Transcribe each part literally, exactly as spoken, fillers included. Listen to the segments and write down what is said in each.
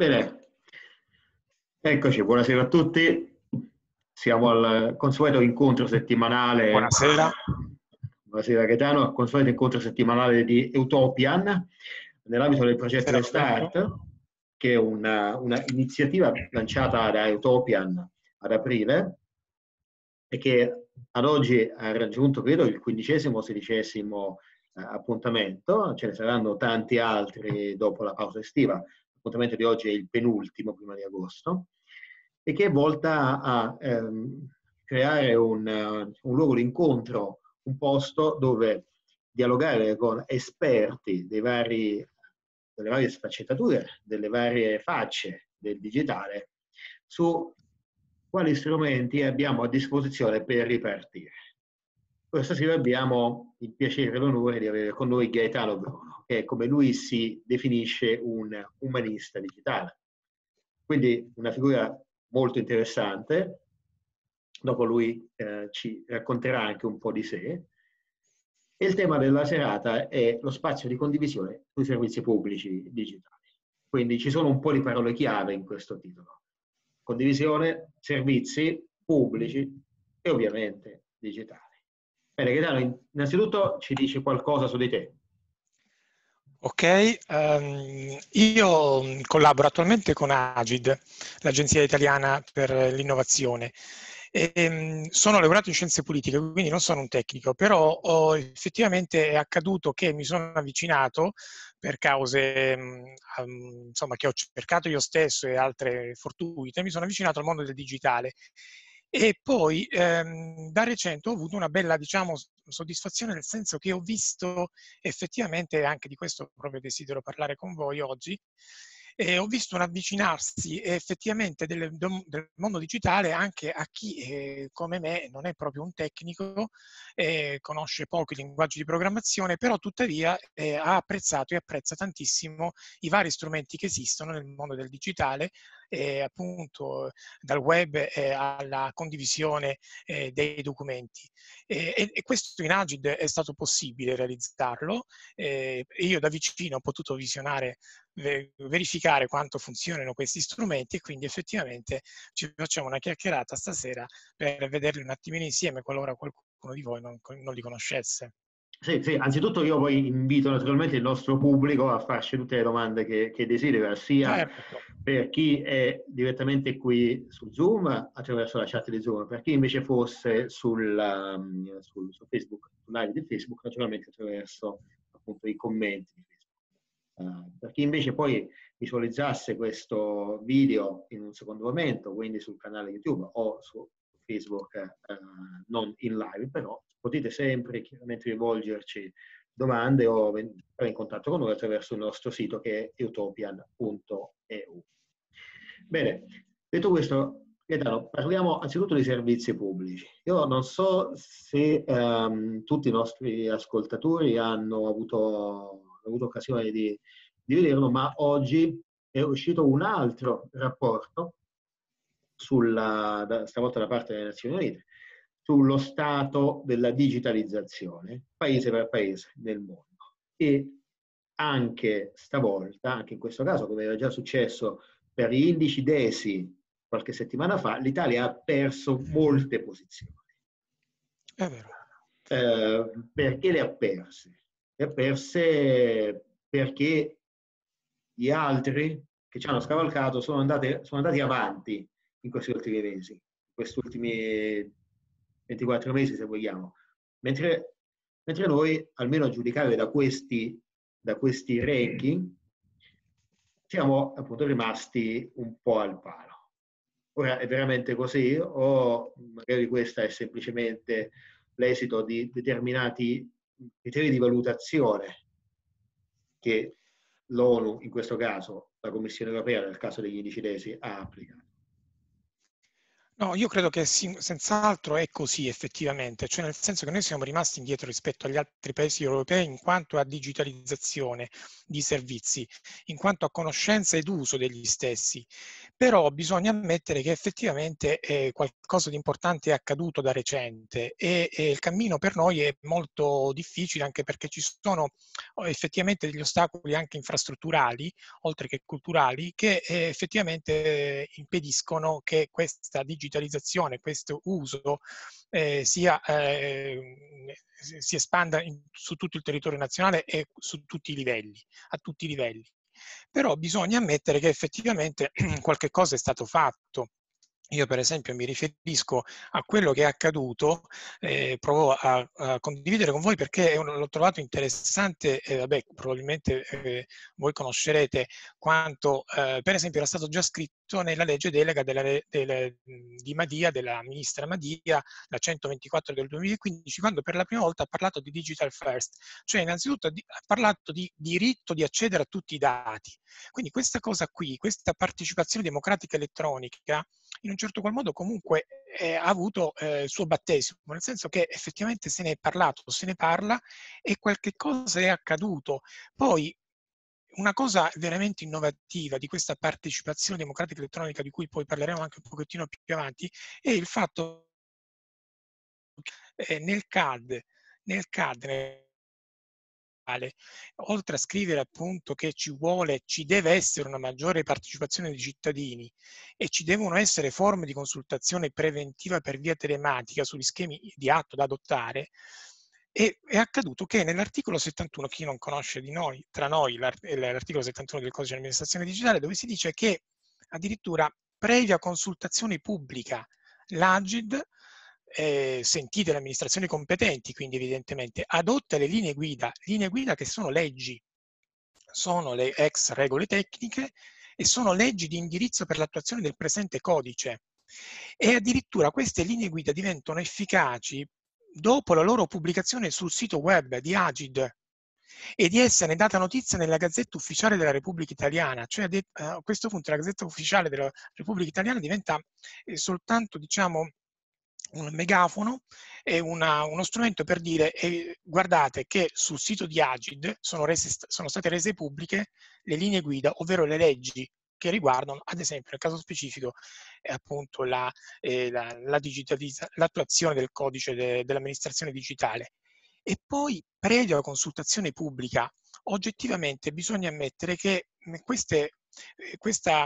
Bene, eccoci, buonasera a tutti. Siamo al consueto incontro settimanale. Buonasera. Buonasera Gaetano, al consueto incontro settimanale di Utopian, nell'ambito del progetto Restart, che è una, una iniziativa lanciata da Utopian ad aprile e che ad oggi ha raggiunto, credo, il quindicesimo o sedicesimo eh, appuntamento. Ce ne saranno tanti altri dopo la pausa estiva. L'appuntamento di oggi è il penultimo, prima di agosto, e che è volta a ehm, creare un, uh, un luogo di incontro, un posto dove dialogare con esperti dei vari, delle varie sfaccettature, delle varie facce del digitale, su quali strumenti abbiamo a disposizione per ripartire. Questa sera abbiamo il piacere e l'onore di avere con noi Gaetano Bruno, che come lui si definisce un umanista digitale. Quindi una figura molto interessante. Dopo lui eh, ci racconterà anche un po' di sé. E il tema della serata è lo spazio di condivisione sui servizi pubblici digitali. Quindi ci sono un po' di parole chiave in questo titolo. Condivisione, servizi pubblici e ovviamente digitali. Bene, Gaetano, innanzitutto ci dici qualcosa su di te. Ok, um, io collaboro attualmente con Agid, l'Agenzia Italiana per l'Innovazione. E, um, sono laureato in scienze politiche, quindi non sono un tecnico, però ho, effettivamente è accaduto che mi sono avvicinato per cause um, insomma, che ho cercato io stesso e altre fortuite, mi sono avvicinato al mondo del digitale. E poi ehm, da recente ho avuto una bella, diciamo, soddisfazione, nel senso che ho visto effettivamente, anche di questo proprio desidero parlare con voi oggi, e ho visto un avvicinarsi effettivamente del, del mondo digitale anche a chi eh, come me non è proprio un tecnico, eh, conosce poco i linguaggi di programmazione, però tuttavia eh, ha apprezzato e apprezza tantissimo i vari strumenti che esistono nel mondo del digitale, eh, appunto dal web eh, alla condivisione eh, dei documenti. E, e questo in Agid è stato possibile realizzarlo. Eh, io da vicino ho potuto visionare, verificare quanto funzionano questi strumenti, e quindi effettivamente ci facciamo una chiacchierata stasera per vederli un attimino insieme, qualora qualcuno di voi non, non li conoscesse. Sì, sì, anzitutto io poi invito naturalmente il nostro pubblico a farci tutte le domande che, che desidera, sia Certo. per chi è direttamente qui su Zoom, attraverso la chat di Zoom, per chi invece fosse sul, um, sul, su Facebook, sul live di Facebook, naturalmente attraverso appunto i commenti di Facebook. Uh, per chi invece poi visualizzasse questo video in un secondo momento, quindi sul canale YouTube o su Facebook, eh, non in live, però potete sempre chiaramente rivolgerci domande o entrare in contatto con noi attraverso il nostro sito, che è utopian punto e u. Bene, detto questo, Gaetano, parliamo anzitutto di servizi pubblici. Io non so se ehm, tutti i nostri ascoltatori hanno avuto, avuto occasione di, di vederlo, ma oggi è uscito un altro rapporto, sulla, da, stavolta da parte delle Nazioni Unite, sullo stato della digitalizzazione paese per paese nel mondo. E anche stavolta, anche in questo caso, come era già successo per gli indici DESI qualche settimana fa, l'Italia ha perso molte posizioni. È vero. Eh, perché le ha perse? Le ha perse perché gli altri che ci hanno scavalcato sono, andate, sono andati avanti in questi ultimi mesi, in questi ultimi ventiquattro mesi se vogliamo, mentre, mentre noi, almeno a giudicare da questi, da questi ranking, siamo appunto rimasti un po' al palo. Ora è veramente così o magari questa è semplicemente l'esito di determinati criteri di valutazione che l'ONU, in questo caso la Commissione europea, nel caso degli indici DESI, ha applicato? No, io credo che sì, senz'altro è così effettivamente, cioè nel senso che noi siamo rimasti indietro rispetto agli altri paesi europei in quanto a digitalizzazione di servizi, in quanto a conoscenza ed uso degli stessi. Però bisogna ammettere che effettivamente eh, qualcosa di importante è accaduto da recente e, e il cammino per noi è molto difficile anche perché ci sono oh, effettivamente degli ostacoli anche infrastrutturali oltre che culturali, che eh, effettivamente eh, impediscono che questa digitalizzazione, questo uso eh, sia, eh, si espanda in, su tutto il territorio nazionale e su tutti i livelli, a tutti i livelli. Però bisogna ammettere che effettivamente qualche cosa è stato fatto. Io per esempio mi riferisco a quello che è accaduto, eh, provo a, a condividere con voi perché l'ho trovato interessante, e vabbè, probabilmente eh, voi conoscerete quanto, eh, per esempio, era stato già scritto nella legge delega della, della, di Madia, della ministra Madia, la centoventiquattro del duemilaquindici, quando per la prima volta ha parlato di digital first, cioè innanzitutto ha parlato di diritto di accedere a tutti i dati. Quindi questa cosa qui, questa partecipazione democratica elettronica, in un certo qual modo comunque eh, ha avuto eh, il suo battesimo, nel senso che effettivamente se ne è parlato, se ne parla e qualche cosa è accaduto. Poi una cosa veramente innovativa di questa partecipazione democratica elettronica, di cui poi parleremo anche un pochettino più avanti, è il fatto che eh, nel C A D, nel C A D, oltre a scrivere appunto che ci vuole, ci deve essere una maggiore partecipazione dei cittadini e ci devono essere forme di consultazione preventiva per via telematica sugli schemi di atto da adottare, e è accaduto che nell'articolo settantuno, chi non conosce di noi, tra noi l'articolo settantuno del codice di amministrazione digitale, dove si dice che addirittura previa consultazione pubblica l'Agid, eh, sentite le amministrazioni competenti, quindi evidentemente adotta le linee guida, linee guida che sono leggi, sono le ex regole tecniche e sono leggi di indirizzo per l'attuazione del presente codice. E addirittura queste linee guida diventano efficaci dopo la loro pubblicazione sul sito web di Agid e di essere data notizia nella Gazzetta Ufficiale della Repubblica Italiana, cioè a questo punto la Gazzetta Ufficiale della Repubblica Italiana diventa soltanto, diciamo, un megafono è una, uno strumento per dire eh, guardate che sul sito di Agid sono, rese, sono state rese pubbliche le linee guida, ovvero le leggi che riguardano, ad esempio, nel caso specifico, eh, appunto la, eh, la, la l'attuazione del codice de, dell'amministrazione digitale. E poi, previa consultazione pubblica, oggettivamente bisogna ammettere che queste, eh, questa,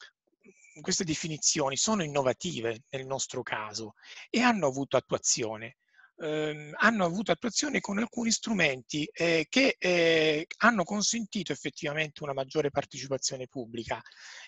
queste definizioni sono innovative nel nostro caso e hanno avuto attuazione. Eh, hanno avuto attuazione con alcuni strumenti eh, che eh, hanno consentito effettivamente una maggiore partecipazione pubblica.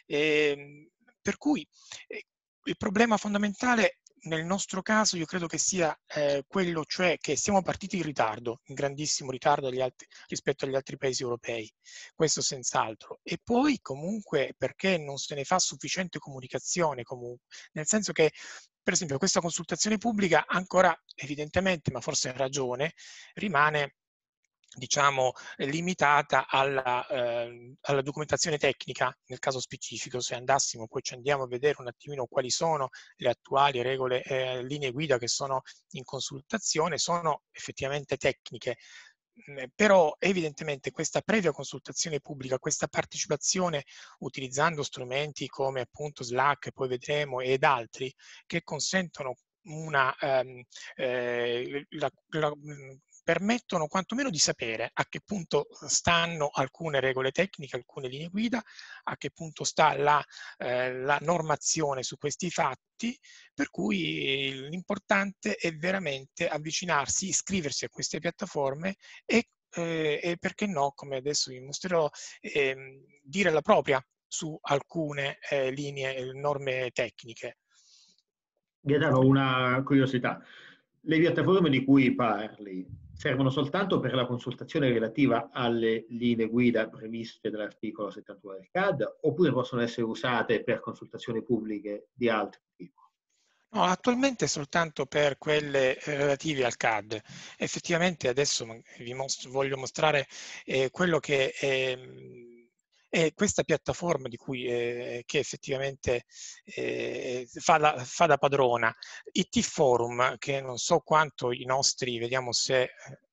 Eh, per cui eh, il problema fondamentale nel nostro caso io credo che sia eh, quello, cioè che siamo partiti in ritardo, in grandissimo ritardo agli altri, rispetto agli altri paesi europei, questo senz'altro. E poi comunque perché non se ne fa sufficiente comunicazione, comunque, nel senso che per esempio questa consultazione pubblica ancora evidentemente, ma forse ha ragione, rimane diciamo limitata alla, eh, alla documentazione tecnica nel caso specifico. Se andassimo poi ci andiamo a vedere un attimino quali sono le attuali regole, eh, linee guida che sono in consultazione, sono effettivamente tecniche, però evidentemente questa previa consultazione pubblica, questa partecipazione utilizzando strumenti come appunto Slack, poi vedremo, ed altri che consentono una ehm, eh, la, la, permettono quantomeno di sapere a che punto stanno alcune regole tecniche, alcune linee guida, a che punto sta la, eh, la normazione su questi fatti, per cui l'importante è veramente avvicinarsi, iscriversi a queste piattaforme e, eh, e perché no, come adesso vi mostrerò, eh, dire la propria su alcune eh, linee, norme tecniche. Gaetano, una curiosità. Le piattaforme di cui parli servono soltanto per la consultazione relativa alle linee guida previste dall'articolo settantuno del C A D oppure possono essere usate per consultazioni pubbliche di altro tipo? No, attualmente soltanto per quelle relative al C A D. Effettivamente adesso vi mostro, voglio mostrare eh, quello che è, è questa piattaforma di cui, eh, che effettivamente eh, fa, da, fa da padrona. I T-Forum, che non so quanto i nostri, vediamo se...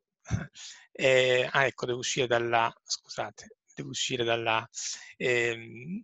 Eh, ah, ecco, devo uscire dalla... Scusate, devo uscire dalla... Ehm,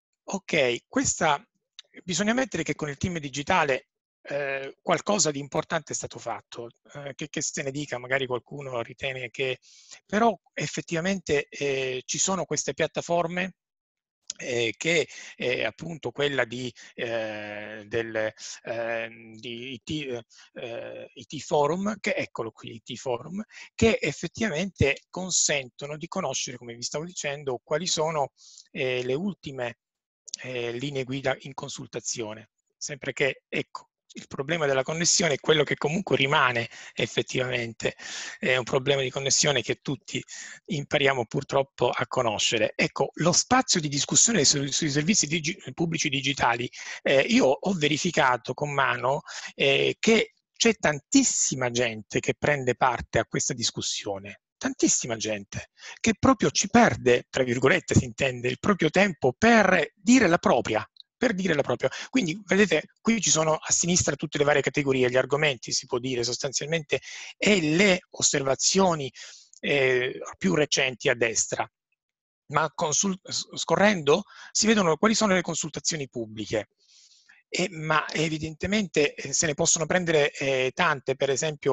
ok, questa... Bisogna mettere che con il team digitale eh, qualcosa di importante è stato fatto, eh, che, che se ne dica, magari qualcuno ritiene che... Però effettivamente eh, ci sono queste piattaforme eh, che è appunto quella di, eh, del, eh, di I T, eh, I T Forum, che eccolo qui, I T Forum, che effettivamente consentono di conoscere, come vi stavo dicendo, quali sono eh, le ultime eh, linee guida in consultazione. Sempre che, ecco, il problema della connessione è quello che comunque rimane effettivamente, è un problema di connessione che tutti impariamo purtroppo a conoscere. Ecco, lo spazio di discussione sui, sui servizi digi pubblici digitali, eh, io ho verificato con mano eh, che c'è tantissima gente che prende parte a questa discussione, tantissima gente, che proprio ci perde, tra virgolette si intende, il proprio tempo per dire la propria, per dire la propria. Quindi, vedete, qui ci sono a sinistra tutte le varie categorie, gli argomenti, si può dire sostanzialmente, e le osservazioni eh, più recenti a destra. Ma scorrendo si vedono quali sono le consultazioni pubbliche. Eh, ma evidentemente eh, se ne possono prendere eh, tante, per esempio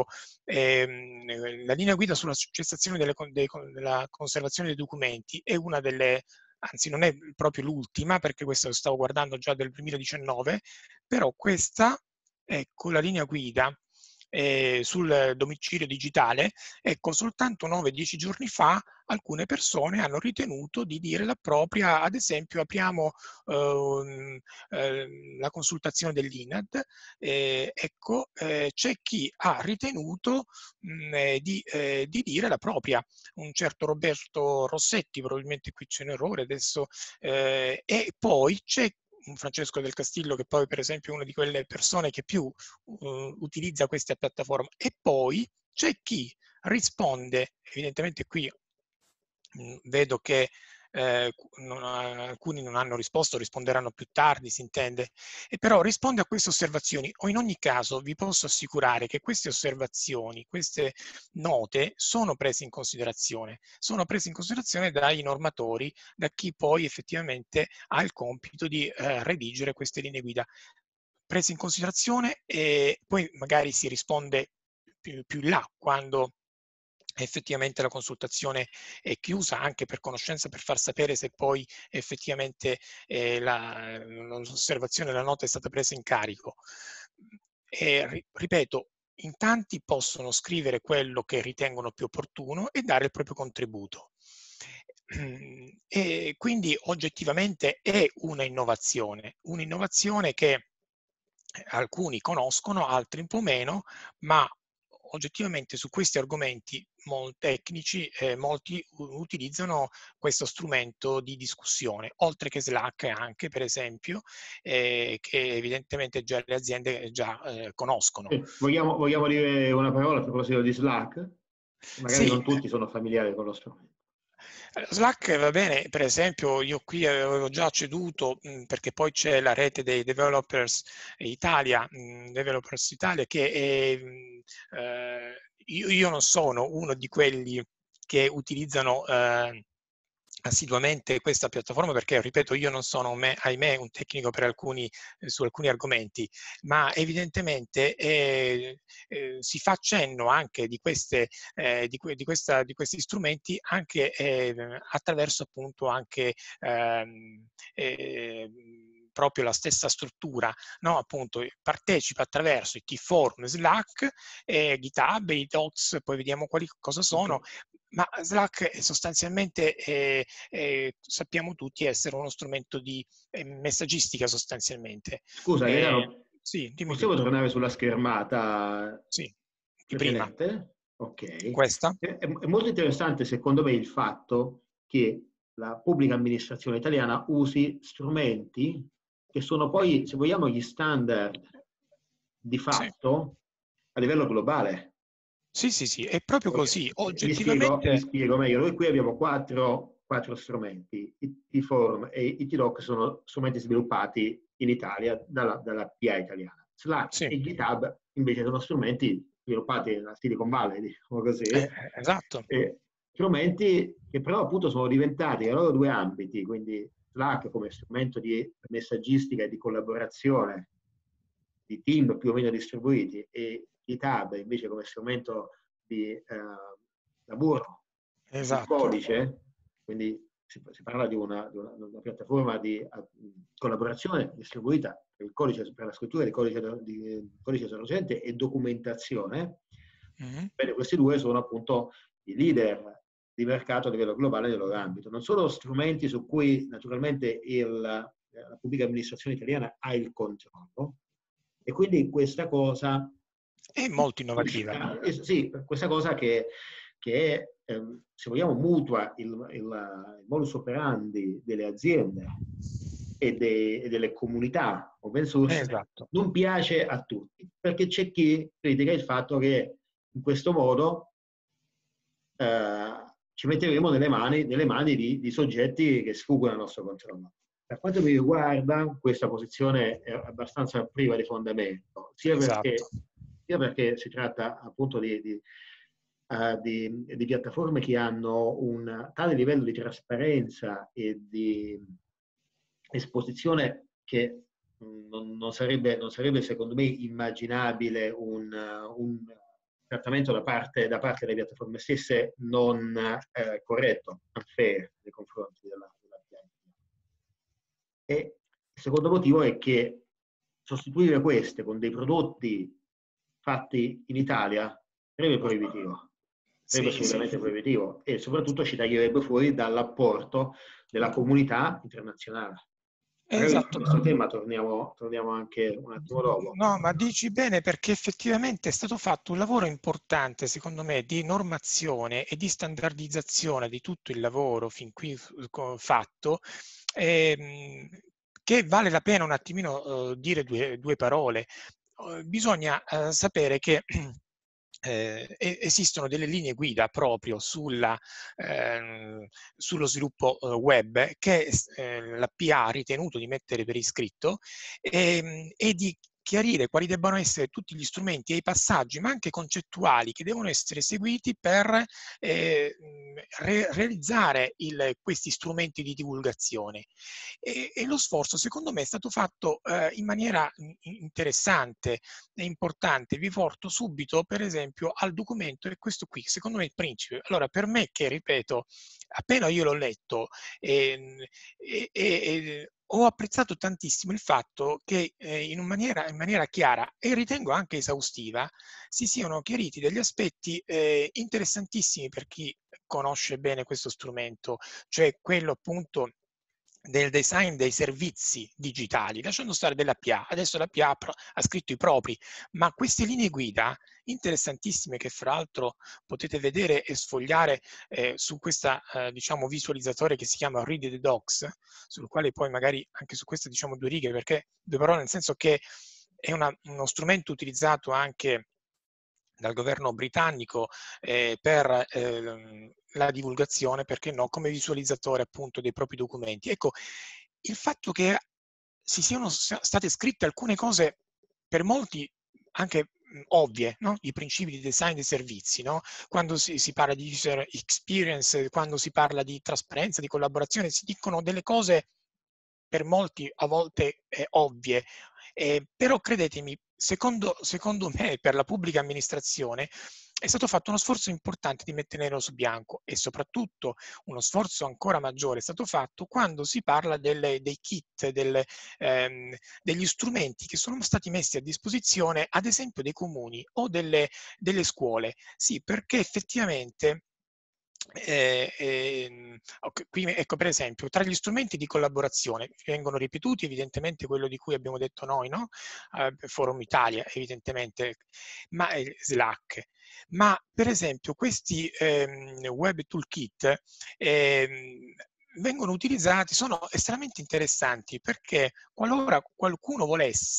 ehm, la linea guida sulla cessazione delle, dei, della conservazione dei documenti è una delle, anzi non è proprio l'ultima, perché questa lo stavo guardando già del duemiladiciannove, però questa, ecco, la linea guida eh, sul domicilio digitale, ecco, soltanto nove dieci giorni fa alcune persone hanno ritenuto di dire la propria, ad esempio apriamo eh, eh, la consultazione dell'I N A D, eh, ecco, eh, c'è chi ha ritenuto mh, eh, di, eh, di dire la propria, un certo Roberto Rossetti, probabilmente qui c'è un errore adesso, eh, e poi c'è Francesco del Castillo, che poi per esempio è una di quelle persone che più uh, utilizza questa piattaforma, e poi c'è chi risponde, evidentemente qui mh, vedo che eh, non ha, alcuni non hanno risposto, risponderanno più tardi, si intende, e però risponde a queste osservazioni, o in ogni caso vi posso assicurare che queste osservazioni, queste note sono prese in considerazione, sono prese in considerazione dai normatori, da chi poi effettivamente ha il compito di eh, redigere queste linee guida, prese in considerazione, e poi magari si risponde più, più in là, quando effettivamente la consultazione è chiusa, anche per conoscenza, per far sapere se poi effettivamente eh, l'osservazione, la, la nota è stata presa in carico. E, ripeto, in tanti possono scrivere quello che ritengono più opportuno e dare il proprio contributo. E quindi oggettivamente è una innovazione, un'innovazione che alcuni conoscono, altri un po' meno, ma oggettivamente su questi argomenti tecnici eh, molti utilizzano questo strumento di discussione, oltre che Slack anche, per esempio, eh, che evidentemente già le aziende già eh, conoscono. Eh, vogliamo, vogliamo dire una parola a proposito di Slack? Magari Sì. non tutti sono familiari con lo strumento. Slack va bene, per esempio io qui avevo già ceduto mh, perché poi c'è la rete dei developers Italia, mh, Developers Italia, che è, mh, eh, io, io non sono uno di quelli che utilizzano eh, assiduamente questa piattaforma, perché ripeto, io non sono me, ahimè un tecnico per alcuni, eh, su alcuni argomenti, ma evidentemente eh, eh, si fa cenno anche di, queste, eh, di, di, questa, di questi strumenti anche eh, attraverso appunto anche ehm, eh, proprio la stessa struttura, no? Appunto partecipa attraverso i T-Forum, Slack, eh, GitHub, i Docs, poi vediamo quali cosa sono, Okay. ma Slack è sostanzialmente eh, eh, sappiamo tutti essere uno strumento di eh, messaggistica sostanzialmente. Scusa Eh, Gaetano, sì, dimmi possiamo tutto. tornare sulla schermata Sì, di prima. precedente? Ok. Questa? È, è molto interessante secondo me il fatto che la pubblica amministrazione italiana usi strumenti che sono poi, se vogliamo, gli standard di Sì. fatto a livello globale. Sì, sì, sì, è proprio Perché, così. mi spiego, mi Oggettivamente, spiego meglio. Noi qui abbiamo quattro quattro strumenti. I T-Form e i T-Doc sono strumenti sviluppati in Italia dalla, dalla P A italiana. Slack Sì. e GitHub invece sono strumenti sviluppati nella Silicon Valley, diciamo così. Eh, esatto. E strumenti che però appunto sono diventati nei loro due ambiti, quindi Slack come strumento di messaggistica e di collaborazione di team più o meno distribuiti e GitHub invece come strumento di eh, lavoro sul Esatto. codice, quindi si, si parla di una, di una, una piattaforma di uh, collaborazione distribuita per il codice, per la scrittura di codice, di codice sorgente e documentazione. Mm-hmm. Bene, questi due sono appunto i leader di mercato a livello globale nel loro ambito. Non sono strumenti su cui naturalmente il, la pubblica amministrazione italiana ha il controllo, e quindi questa cosa è molto innovativa. Eh, sì, questa cosa che, che è, ehm, se vogliamo, mutua il, il, il modus operandi delle aziende e, de, e delle comunità open source, esatto. Non piace a tutti, perché c'è chi critica il fatto che in questo modo eh, ci metteremo nelle mani, nelle mani di, di soggetti che sfuggono al nostro controllo. Per quanto mi riguarda, questa posizione è abbastanza priva di fondamento, sia perché, esatto. sia perché si tratta appunto di, di, uh, di, di piattaforme che hanno un tale livello di trasparenza e di esposizione che non, non, sarebbe, non sarebbe, secondo me, immaginabile un, un trattamento da parte, da parte delle piattaforme stesse non eh, corretto, unfair nei confronti della, della piattaforma. E il secondo motivo è che sostituire queste con dei prodotti fatti in Italia sarebbe proibitivo, sarebbe sì, assolutamente sì. proibitivo, e soprattutto ci taglierebbe fuori dall'apporto della comunità internazionale. Esatto. Questo tema torniamo, torniamo anche un attimo dopo. No, ma dici bene, perché effettivamente è stato fatto un lavoro importante, secondo me, di normazione e di standardizzazione di tutto il lavoro fin qui fatto, ehm, che vale la pena un attimino uh, dire due, due parole. Uh, bisogna uh, sapere che Eh, esistono delle linee guida proprio sulla, eh, sullo sviluppo eh, web che eh, la P A ha ritenuto di mettere per iscritto e, e di chiarire quali debbano essere tutti gli strumenti e i passaggi, ma anche concettuali, che devono essere seguiti per eh, re realizzare il, questi strumenti di divulgazione. E, e lo sforzo, secondo me, è stato fatto eh, in maniera interessante e importante. Vi porto subito, per esempio, al documento, e questo qui, secondo me, è il principe. Allora, per me, che ripeto, appena io l'ho letto, e, e, e ho apprezzato tantissimo il fatto che eh, in, maniera, in maniera chiara e ritengo anche esaustiva si siano chiariti degli aspetti eh, interessantissimi per chi conosce bene questo strumento, cioè quello appunto del design dei servizi digitali, lasciando stare della P A. Adesso la P A ha scritto i propri, ma queste linee guida interessantissime, che fra l'altro potete vedere e sfogliare eh, su questa eh, diciamo visualizzatore che si chiama Read the Docs, sul quale poi magari anche su queste diciamo due righe, perché due parole, nel senso che è una, uno strumento utilizzato anche dal governo britannico eh, per eh, la divulgazione, perché no, come visualizzatore appunto dei propri documenti. Ecco, il fatto che si siano state scritte alcune cose per molti anche ovvie, no? I principi di design dei servizi, no? Quando si, si parla di user experience, quando si parla di trasparenza, di collaborazione, si dicono delle cose per molti a volte eh, ovvie, eh, però credetemi, secondo, secondo me per la pubblica amministrazione è stato fatto uno sforzo importante di mettere nero su bianco, e soprattutto uno sforzo ancora maggiore è stato fatto quando si parla delle, dei kit, del, ehm, degli strumenti che sono stati messi a disposizione, ad esempio dei comuni o delle, delle scuole. Sì, perché effettivamente Eh, eh, qui, ecco, per esempio, tra gli strumenti di collaborazione vengono ripetuti evidentemente quello di cui abbiamo detto noi, no? Eh, Forum Italia, evidentemente, ma eh, Slack. Ma per esempio questi ehm, web toolkit ehm, vengono utilizzati, sono estremamente interessanti, perché qualora qualcuno volesse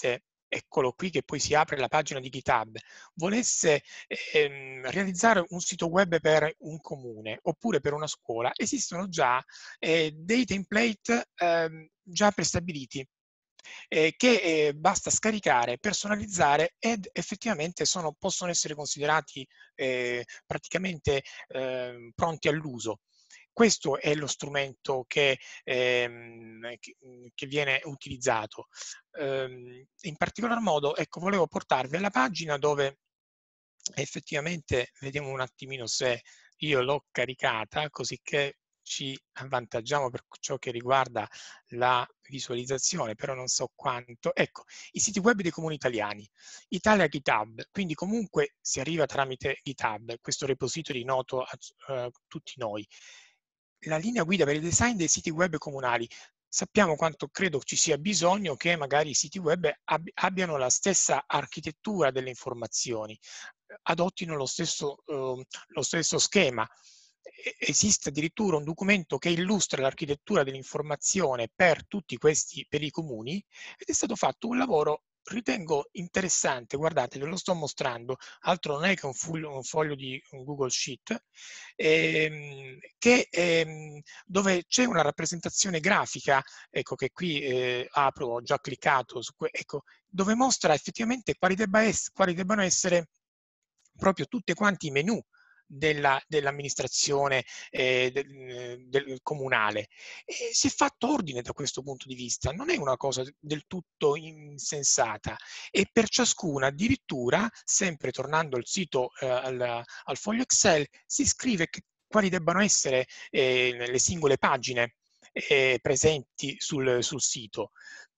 eccolo qui che poi si apre la pagina di GitHub, volesse ehm, realizzare un sito web per un comune oppure per una scuola, esistono già eh, dei template ehm, già prestabiliti eh, che eh, basta scaricare, personalizzare ed effettivamente sono, possono essere considerati eh, praticamente eh, pronti all'uso. Questo è lo strumento che, ehm, che, che viene utilizzato. Ehm, in particolar modo, ecco, volevo portarvi alla pagina dove effettivamente, vediamo un attimino se io l'ho caricata, così che ci avvantaggiamo per ciò che riguarda la visualizzazione, però non so quanto. Ecco, i siti web dei comuni italiani, Italia GitHub, quindi comunque si arriva tramite GitHub, questo repository noto a uh, tutti noi. La linea guida per il design dei siti web comunali. Sappiamo quanto credo ci sia bisogno che magari i siti web ab abbiano la stessa architettura delle informazioni, adottino lo stesso, eh, lo stesso schema. Esiste addirittura un documento che illustra l'architettura dell'informazione per tutti questi, per i comuni, ed è stato fatto un lavoro, ritengo interessante, guardate, ve lo sto mostrando, altro non è che un foglio, un foglio di un Google Sheet, ehm, che, ehm, dove c'è una rappresentazione grafica, ecco che qui eh, apro, ho già cliccato su que- ecco, dove mostra effettivamente quali, debba ess- quali debbano essere proprio tutti quanti i menu della, dell'amministrazione eh, del, del comunale. E si è fatto ordine da questo punto di vista, non è una cosa del tutto insensata, e per ciascuna addirittura, sempre tornando al sito, eh, al, al foglio Excel, si scrive che, quali debbano essere eh, le singole pagine eh, presenti sul, sul sito.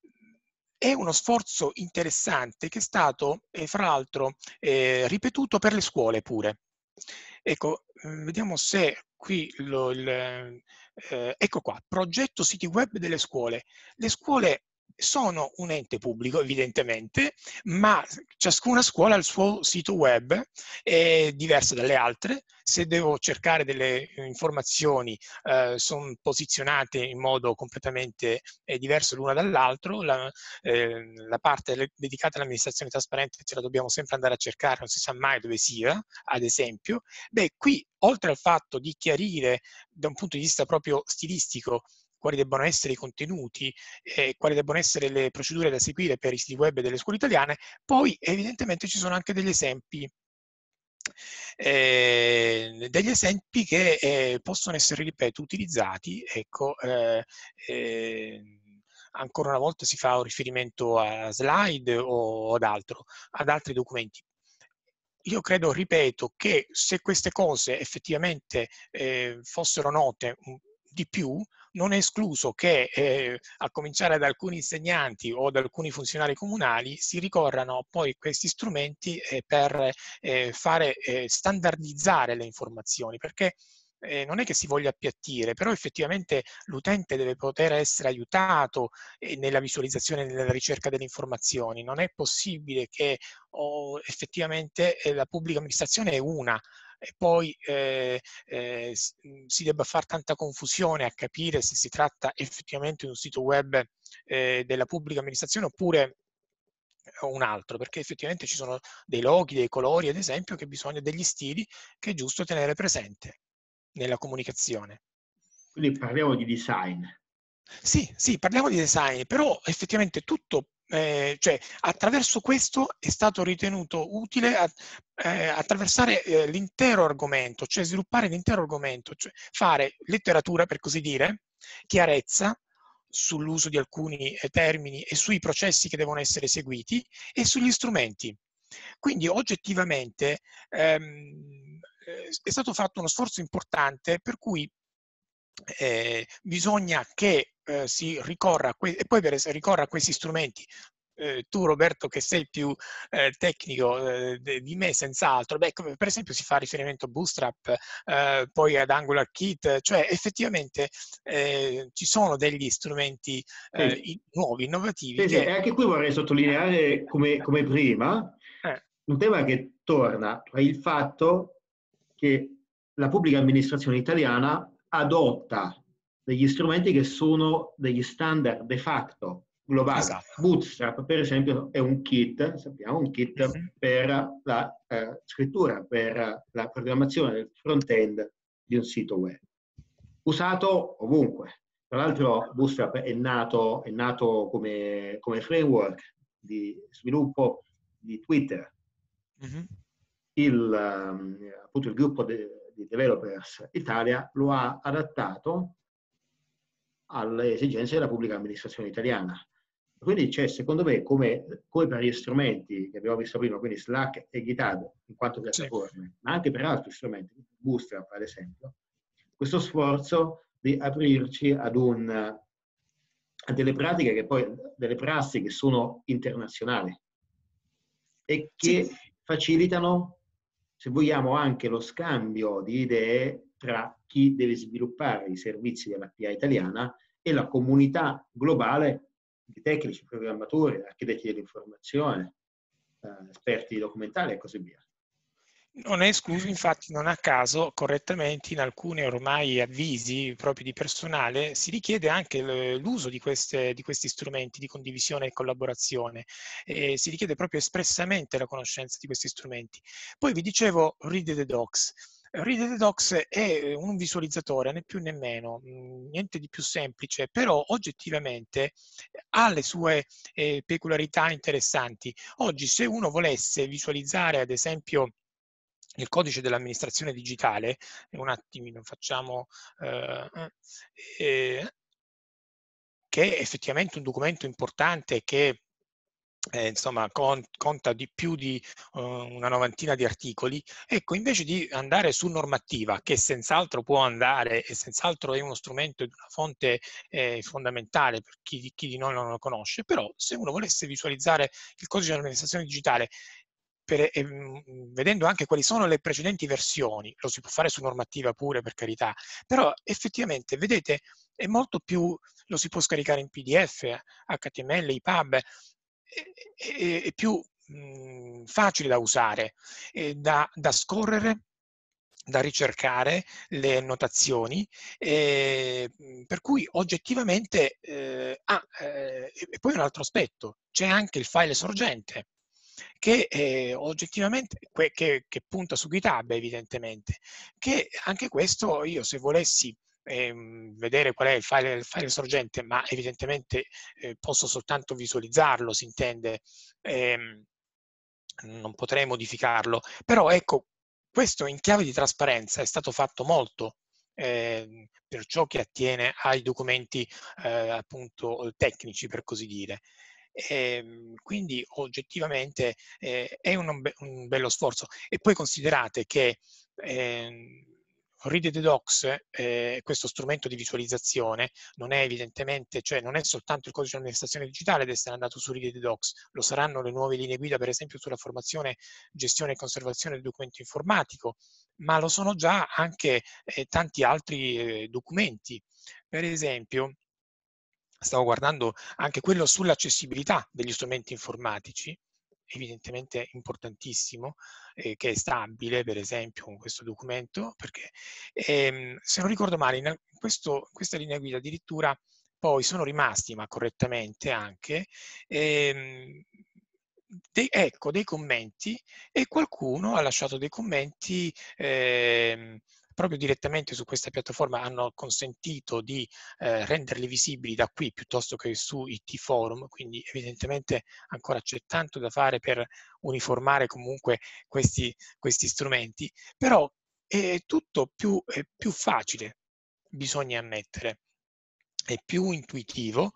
È uno sforzo interessante che è stato, eh, fra l'altro, eh, ripetuto per le scuole pure. Ecco, vediamo se qui, lo, il, eh, ecco qua, progetto siti web delle scuole. Le scuole sono un ente pubblico, evidentemente, ma ciascuna scuola ha il suo sito web, è diverso dalle altre. Se devo cercare delle informazioni, eh, sono posizionate in modo completamente eh, diverso l'una dall'altro. La, eh, la parte dedicata all'amministrazione trasparente ce la dobbiamo sempre andare a cercare, non si sa mai dove sia, ad esempio. Beh, qui, oltre al fatto di chiarire da un punto di vista proprio stilistico quali debbano essere i contenuti e quali debbano essere le procedure da seguire per i siti web delle scuole italiane, poi evidentemente ci sono anche degli esempi, eh, degli esempi che eh, possono essere, ripeto, utilizzati, ecco, eh, eh, ancora una volta si fa un riferimento a slide o ad altro, ad altri documenti. Io credo, ripeto, che se queste cose effettivamente eh, fossero note um, di più, non è escluso che, eh, a cominciare da alcuni insegnanti o da alcuni funzionari comunali, si ricorrano poi questi strumenti eh, per eh, fare eh, standardizzare le informazioni, perché eh, non è che si voglia appiattire, però effettivamente l'utente deve poter essere aiutato eh, nella visualizzazione e nella ricerca delle informazioni. Non è possibile che oh, effettivamente eh, la pubblica amministrazione è una, e poi eh, eh, si debba fare tanta confusione a capire se si tratta effettivamente di un sito web eh, della pubblica amministrazione oppure un altro, perché effettivamente ci sono dei loghi, dei colori, ad esempio, che bisogna, degli stili che è giusto tenere presente nella comunicazione. Quindi parliamo di design. Sì, sì, parliamo di design, però effettivamente tutto, eh, cioè attraverso questo è stato ritenuto utile a, eh, attraversare eh, l'intero argomento, cioè sviluppare l'intero argomento, cioè fare letteratura, per così dire, chiarezza sull'uso di alcuni eh, termini e sui processi che devono essere seguiti e sugli strumenti. Quindi oggettivamente ehm, è stato fatto uno sforzo importante per cui eh, bisogna che eh, si ricorra a que- e poi per ricorra a questi strumenti. Eh, tu Roberto, che sei più eh, tecnico eh, di me senz'altro, beh, come per esempio si fa riferimento a Bootstrap, eh, poi ad AngularKit, cioè effettivamente eh, ci sono degli strumenti eh, Senti, in, nuovi, innovativi senti, e che... anche qui vorrei sottolineare, come, come prima, Eh, un tema che torna, cioè il fatto che la pubblica amministrazione italiana adotta degli strumenti che sono degli standard de facto, globale. Esatto. Bootstrap, per esempio, è un kit, sappiamo, un kit Mm-hmm. per la eh, scrittura, per la programmazione del front-end di un sito web. Usato ovunque. Tra l'altro Bootstrap è nato, è nato come, come framework di sviluppo di Twitter. Mm-hmm. Il, um, appunto, il gruppo de, di developers Italia lo ha adattato alle esigenze della pubblica amministrazione italiana. Quindi c'è, secondo me, come, come per gli strumenti che abbiamo visto prima, quindi Slack e GitHub in quanto piattaforme, sì, ma anche per altri strumenti, Bootstrap ad esempio, questo sforzo di aprirci ad un, a delle pratiche che poi, delle prassi che sono internazionali e che sì, facilitano, se vogliamo, anche lo scambio di idee tra chi deve sviluppare i servizi della P A italiana e la comunità globale di tecnici, programmatori, architetti dell'informazione, eh, esperti documentali e così via. Non è escluso, infatti, non a caso, correttamente, in alcuni ormai avvisi proprio di personale, si richiede anche l'uso di, queste, di questi strumenti di condivisione e collaborazione. E si richiede proprio espressamente la conoscenza di questi strumenti. Poi vi dicevo, Read the Docs. Read the Docs è un visualizzatore, né più né meno, niente di più semplice, però oggettivamente ha le sue eh, peculiarità interessanti. Oggi, se uno volesse visualizzare, ad esempio, il codice dell'amministrazione digitale, un attimino facciamo, eh, eh, che è effettivamente un documento importante che Eh, insomma, con, conta di più di uh, una novantina di articoli, ecco, invece di andare su normativa, che senz'altro può andare e senz'altro è uno strumento di una fonte eh, fondamentale per chi, chi di noi non lo conosce, però se uno volesse visualizzare il codice dell'amministrazione digitale, per, eh, vedendo anche quali sono le precedenti versioni, lo si può fare su normativa pure, per carità, però effettivamente, vedete, è molto più, lo si può scaricare in P D F, H T M L, I P U B, è, è più mh, facile da usare, da, da scorrere, da ricercare le notazioni, eh, per cui oggettivamente eh, ah, eh, e poi un altro aspetto, c'è anche il file sorgente che eh, oggettivamente que, che, che punta su GitHub, evidentemente, che anche questo io, se volessi ehm, vedere qual è il file, il file sorgente, ma evidentemente eh, posso soltanto visualizzarlo, si intende, ehm, non potrei modificarlo, però ecco, questo in chiave di trasparenza è stato fatto molto eh, per ciò che attiene ai documenti eh, appunto tecnici, per così dire. E, quindi oggettivamente eh, è un, un bello sforzo. E poi considerate che eh, Read the Docs, eh, questo strumento di visualizzazione, non è evidentemente, cioè non è soltanto il codice di amministrazione digitale ad essere andato su Read the Docs, lo saranno le nuove linee guida, per esempio, sulla formazione, gestione e conservazione del documento informatico, ma lo sono già anche eh, tanti altri eh, documenti. Per esempio, stavo guardando anche quello sull'accessibilità degli strumenti informatici, evidentemente importantissimo, eh, che è stabile, per esempio, con questo documento, perché ehm, se non ricordo male, in questo, questa linea guida addirittura poi sono rimasti, ma correttamente anche, ehm, dei, ecco, dei commenti, e qualcuno ha lasciato dei commenti ehm, proprio direttamente su questa piattaforma, hanno consentito di eh, renderli visibili da qui piuttosto che su I T Forum, quindi evidentemente ancora c'è tanto da fare per uniformare comunque questi, questi strumenti, però è tutto più, è più facile, bisogna ammettere. È più intuitivo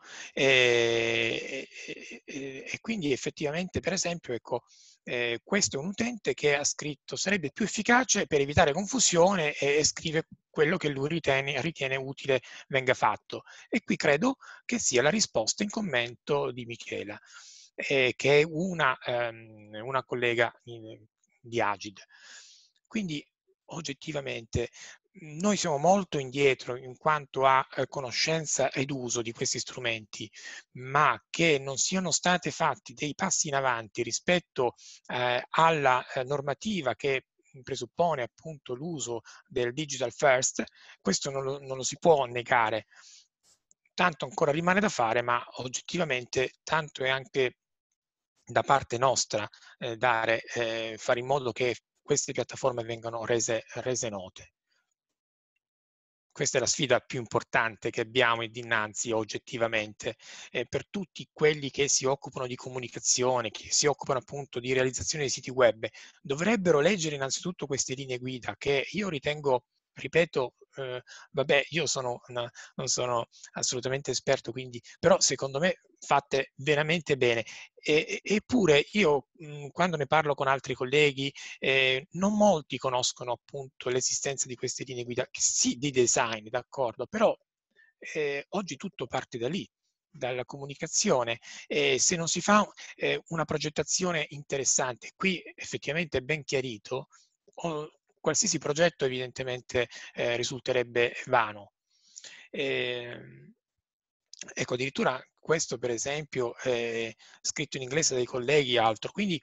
e, e, e quindi effettivamente, per esempio, ecco, eh, questo è un utente che ha scritto sarebbe più efficace per evitare confusione e, e scrive quello che lui ritiene, ritiene utile venga fatto. E qui credo che sia la risposta in commento di Michela, eh, che è una, ehm, una collega in, di Agid. Quindi oggettivamente noi siamo molto indietro in quanto a eh, conoscenza ed uso di questi strumenti, ma che non siano stati fatti dei passi in avanti rispetto eh, alla eh, normativa che presuppone appunto l'uso del digital first, questo non lo, non lo si può negare. tanto ancora rimane da fare, ma oggettivamente tanto è anche da parte nostra eh, dare, eh, fare in modo che queste piattaforme vengano rese, rese note. Questa è la sfida più importante che abbiamo dinanzi oggettivamente eh, per tutti quelli che si occupano di comunicazione, che si occupano appunto di realizzazione dei siti web. Dovrebbero leggere innanzitutto queste linee guida che io ritengo, ripeto, eh, vabbè, io sono una, non sono assolutamente esperto, quindi, però secondo me fatte veramente bene. E, eppure io mh, quando ne parlo con altri colleghi, eh, non molti conoscono appunto l'esistenza di queste linee guida, sì, di design, d'accordo, però eh, oggi tutto parte da lì, dalla comunicazione. E se non si fa eh, una progettazione interessante, qui effettivamente è ben chiarito, o, qualsiasi progetto evidentemente eh, risulterebbe vano. Eh, ecco, addirittura questo per esempio è scritto in inglese dai colleghi e altro, quindi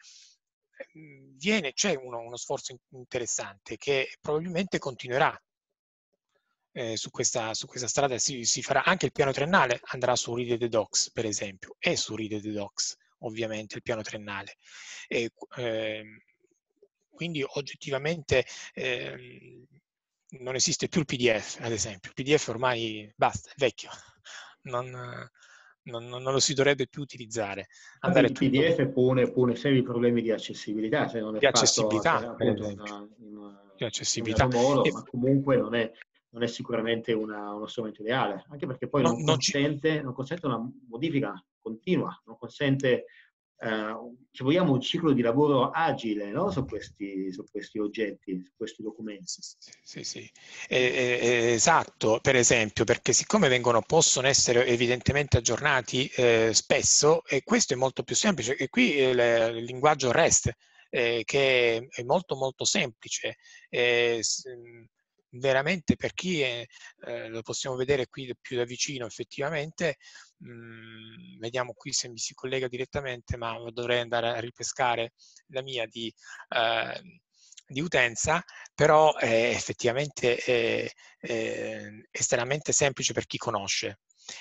viene, c'è uno, uno sforzo interessante che probabilmente continuerà eh, su, questa, su questa strada, si, si farà anche il piano triennale, andrà su Read the Docs per esempio, e su Read the Docs ovviamente il piano triennale. E, eh, quindi oggettivamente eh, non esiste più il P D F, ad esempio. Il P D F ormai basta, è vecchio, non, non, non lo si dovrebbe più utilizzare. Infatti Andare il tutto P D F pone, pone seri problemi di accessibilità, se non è di fatto accessibilità, per, per appunto in, esempio, in, in di determinato accessibilità. modo, E ma comunque non è, non è sicuramente una, uno strumento ideale, anche perché poi non, non non ci, consente, non consente una modifica continua, non consente, eh, se vogliamo, un ciclo di lavoro agile, no? su, questi, su questi oggetti, su questi documenti. Sì, sì, sì. Eh, eh, esatto, per esempio, perché siccome vengono, possono essere evidentemente aggiornati eh, spesso, e questo è molto più semplice, e qui il, il linguaggio REST, eh, che è molto molto semplice, eh, veramente per chi è, eh, lo possiamo vedere qui più da vicino effettivamente, mh, vediamo qui se mi si collega direttamente, ma dovrei andare a ripescare la mia di... Eh, di utenza, però è effettivamente è, è estremamente semplice per chi conosce.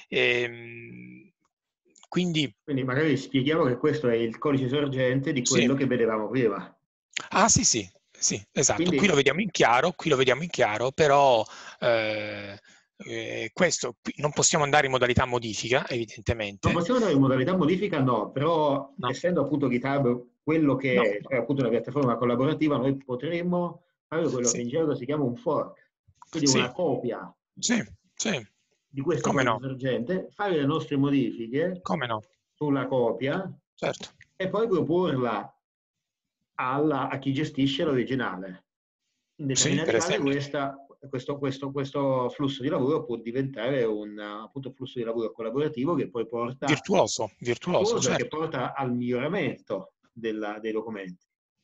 E, quindi, Quindi magari spieghiamo che questo è il codice sorgente di sì. quello che vedevamo prima. Ah sì, sì, sì, esatto. Qui lo Quindi vediamo in chiaro, qui lo vediamo in chiaro, però eh, eh, questo qui non possiamo andare in modalità modifica, non evidentemente. possiamo andare in modalità modifica, no, però No, essendo appunto GitHub quello no, che è, cioè appunto una piattaforma collaborativa, noi potremmo fare quello che sì, in gergo si chiama un fork, quindi sì, una copia sì, sì, di questo come codice no, sorgente, fare le nostre modifiche come no, sulla copia certo. e poi proporla alla, a chi gestisce l'originale. In Sì, determinati per casi esempio. questa, questo, questo, questo flusso di lavoro può diventare un appunto, flusso di lavoro collaborativo che poi porta, Virtuoso, virtuoso, virtuoso, che certo. porta al miglioramento della, dei documenti.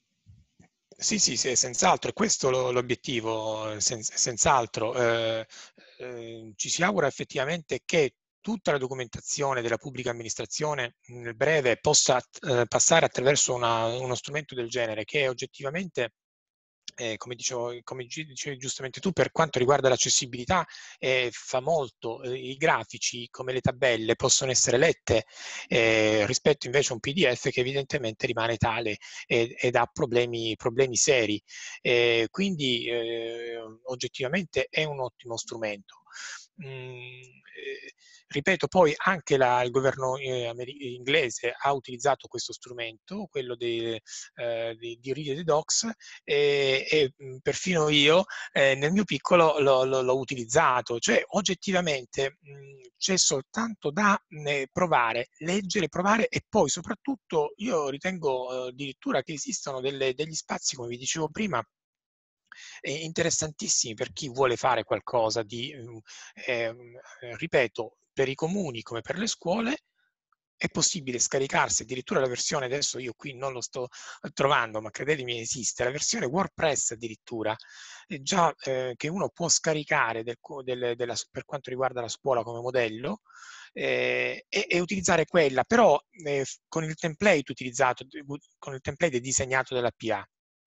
Sì, sì, sì, senz'altro, è questo lo- l'obiettivo, sen- senz'altro. Eh, eh, ci si augura effettivamente che tutta la documentazione della pubblica amministrazione nel breve possa eh, passare attraverso una- uno strumento del genere che oggettivamente, eh, come dicevo, come gi- dicevi giustamente tu, per quanto riguarda l'accessibilità, eh, fa molto. Eh, I grafici, come le tabelle, possono essere lette eh, rispetto invece a un P D F che evidentemente rimane tale ed, ed ha problemi, problemi seri. Eh, quindi eh, oggettivamente è un ottimo strumento. Mm, eh, ripeto, poi anche la, il governo eh, inglese ha utilizzato questo strumento, quello de, eh, di, di Read the Docs, e, e perfino io eh, nel mio piccolo l'ho utilizzato. Cioè oggettivamente c'è soltanto da eh, provare, leggere, provare, e poi soprattutto io ritengo eh, addirittura che esistano delle, degli spazi, come vi dicevo prima, interessantissimi per chi vuole fare qualcosa di, eh, ripeto, per i comuni come per le scuole. È possibile scaricarsi addirittura la versione, adesso io qui non lo sto trovando, ma credetemi esiste, la versione WordPress addirittura, già eh, che uno può scaricare del, del, della, per quanto riguarda la scuola come modello, eh, e, e utilizzare quella, però eh, con il template utilizzato, con il template disegnato dalla P A.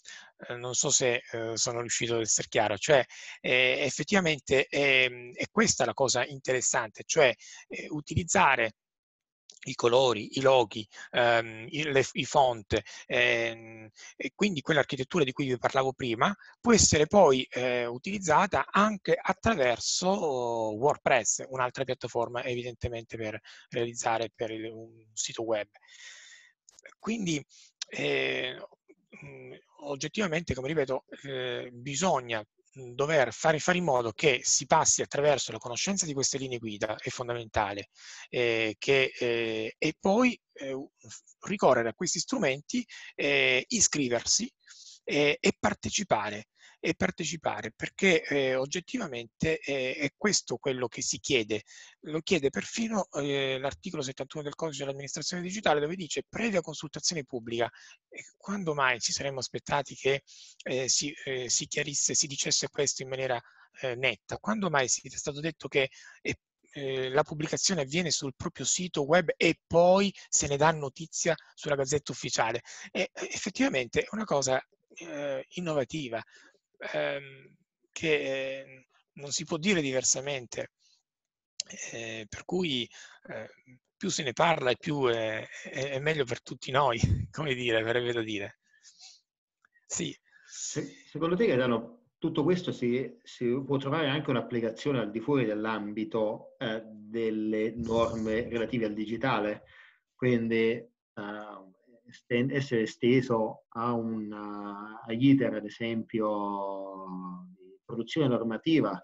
eh, non so se eh, sono riuscito ad essere chiaro, cioè eh, effettivamente eh, è questa la cosa interessante, cioè eh, utilizzare i colori, i loghi, ehm, i, le, i font, ehm, e quindi quell'architettura di cui vi parlavo prima può essere poi eh, utilizzata anche attraverso WordPress, un'altra piattaforma evidentemente per realizzare per il, un sito web. Quindi eh, oggettivamente, come ripeto, eh, bisogna dover fare, fare in modo che si passi attraverso la conoscenza di queste linee guida, è fondamentale, eh, che, eh, e poi eh, ricorrere a questi strumenti, eh, iscriversi eh, e partecipare. E partecipare perché eh, oggettivamente eh, è questo quello che si chiede. Lo chiede perfino eh, l'articolo settantuno del codice dell'amministrazione digitale, dove dice previa consultazione pubblica. E quando mai ci saremmo aspettati che eh, si, eh, si chiarisse, si dicesse questo in maniera eh, netta? Quando mai si è stato detto che eh, eh, la pubblicazione avviene sul proprio sito web e poi se ne dà notizia sulla Gazzetta Ufficiale? E effettivamente è una cosa eh, innovativa, ehm, che eh, non si può dire diversamente. Eh, per cui eh, più se ne parla e più è, è, è meglio per tutti noi, come dire, verrebbe da dire. Sì. Se- Secondo te, Gaetano, tutto questo si, si può trovare anche un'applicazione al di fuori dell'ambito eh, delle norme relative al digitale? Quindi eh, esten- essere esteso a un, uh, agli iter, ad esempio, di produzione normativa,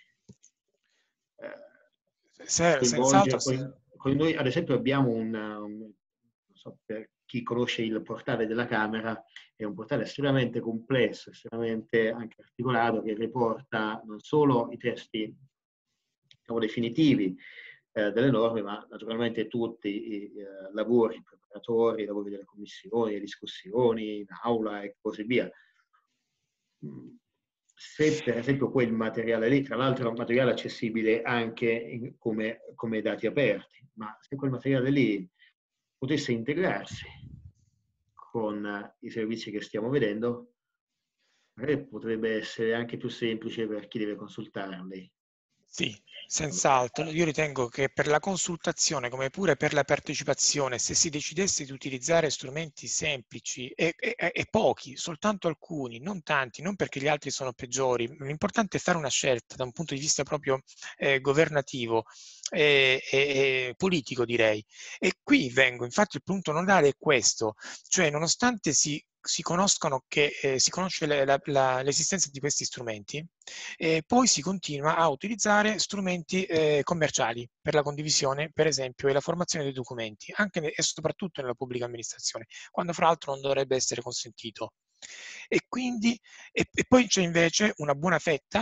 eh, Se, coinvolge, senz'altro sì. coin- coin- noi ad esempio abbiamo un, un- non so, per chi conosce il portale della Camera, è un portale estremamente complesso, estremamente anche articolato, che riporta non solo i testi, diciamo, definitivi eh, delle norme, ma naturalmente tutti i eh, lavori preparatori, i lavori delle commissioni, le discussioni in aula e così via. Se per esempio quel materiale lì, tra l'altro è un materiale accessibile anche in, come, come dati aperti, ma se quel materiale lì potesse integrarsi con i servizi che stiamo vedendo, magari potrebbe essere anche più semplice per chi deve consultarli. Sì, senz'altro. Io ritengo che per la consultazione, come pure per la partecipazione, se si decidesse di utilizzare strumenti semplici e, e, e pochi, soltanto alcuni, non tanti, non perché gli altri sono peggiori, l'importante è fare una scelta da un punto di vista proprio eh, governativo e, e, e politico, direi. E qui vengo, infatti il punto nodale è questo, cioè nonostante si si conoscono che eh, si conosce le, la, la, l'esistenza di questi strumenti, e poi si continua a utilizzare strumenti eh, commerciali per la condivisione, per esempio, e la formazione dei documenti, anche e soprattutto nella pubblica amministrazione, quando fra l'altro non dovrebbe essere consentito. E quindi, e, e poi c'è invece una buona fetta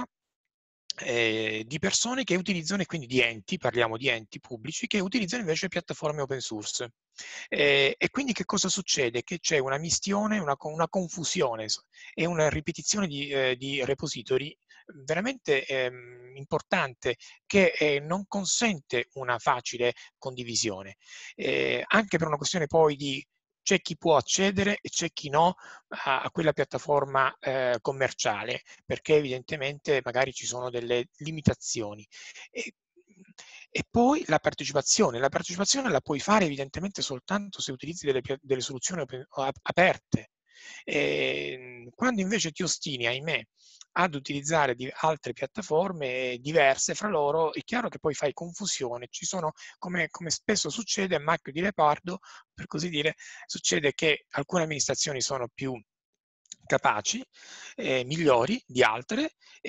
eh, di persone che utilizzano, e quindi di enti, parliamo di enti pubblici, che utilizzano invece piattaforme open source. Eh, e quindi che cosa succede? Che c'è una mistione, una, una confusione e una ripetizione di, eh, di repository veramente ehm, importante che eh, non consente una facile condivisione, eh, anche per una questione poi di c'è chi può accedere e c'è chi no a, a quella piattaforma eh, commerciale, perché evidentemente magari ci sono delle limitazioni. E, e poi la partecipazione. La partecipazione la puoi fare evidentemente soltanto se utilizzi delle, delle soluzioni aperte. E quando invece ti ostini, ahimè, ad utilizzare di altre piattaforme diverse fra loro, è chiaro che poi fai confusione. Ci sono, come, come spesso succede, a macchio di leopardo, per così dire, succede che alcune amministrazioni sono più capaci, eh, migliori di altre,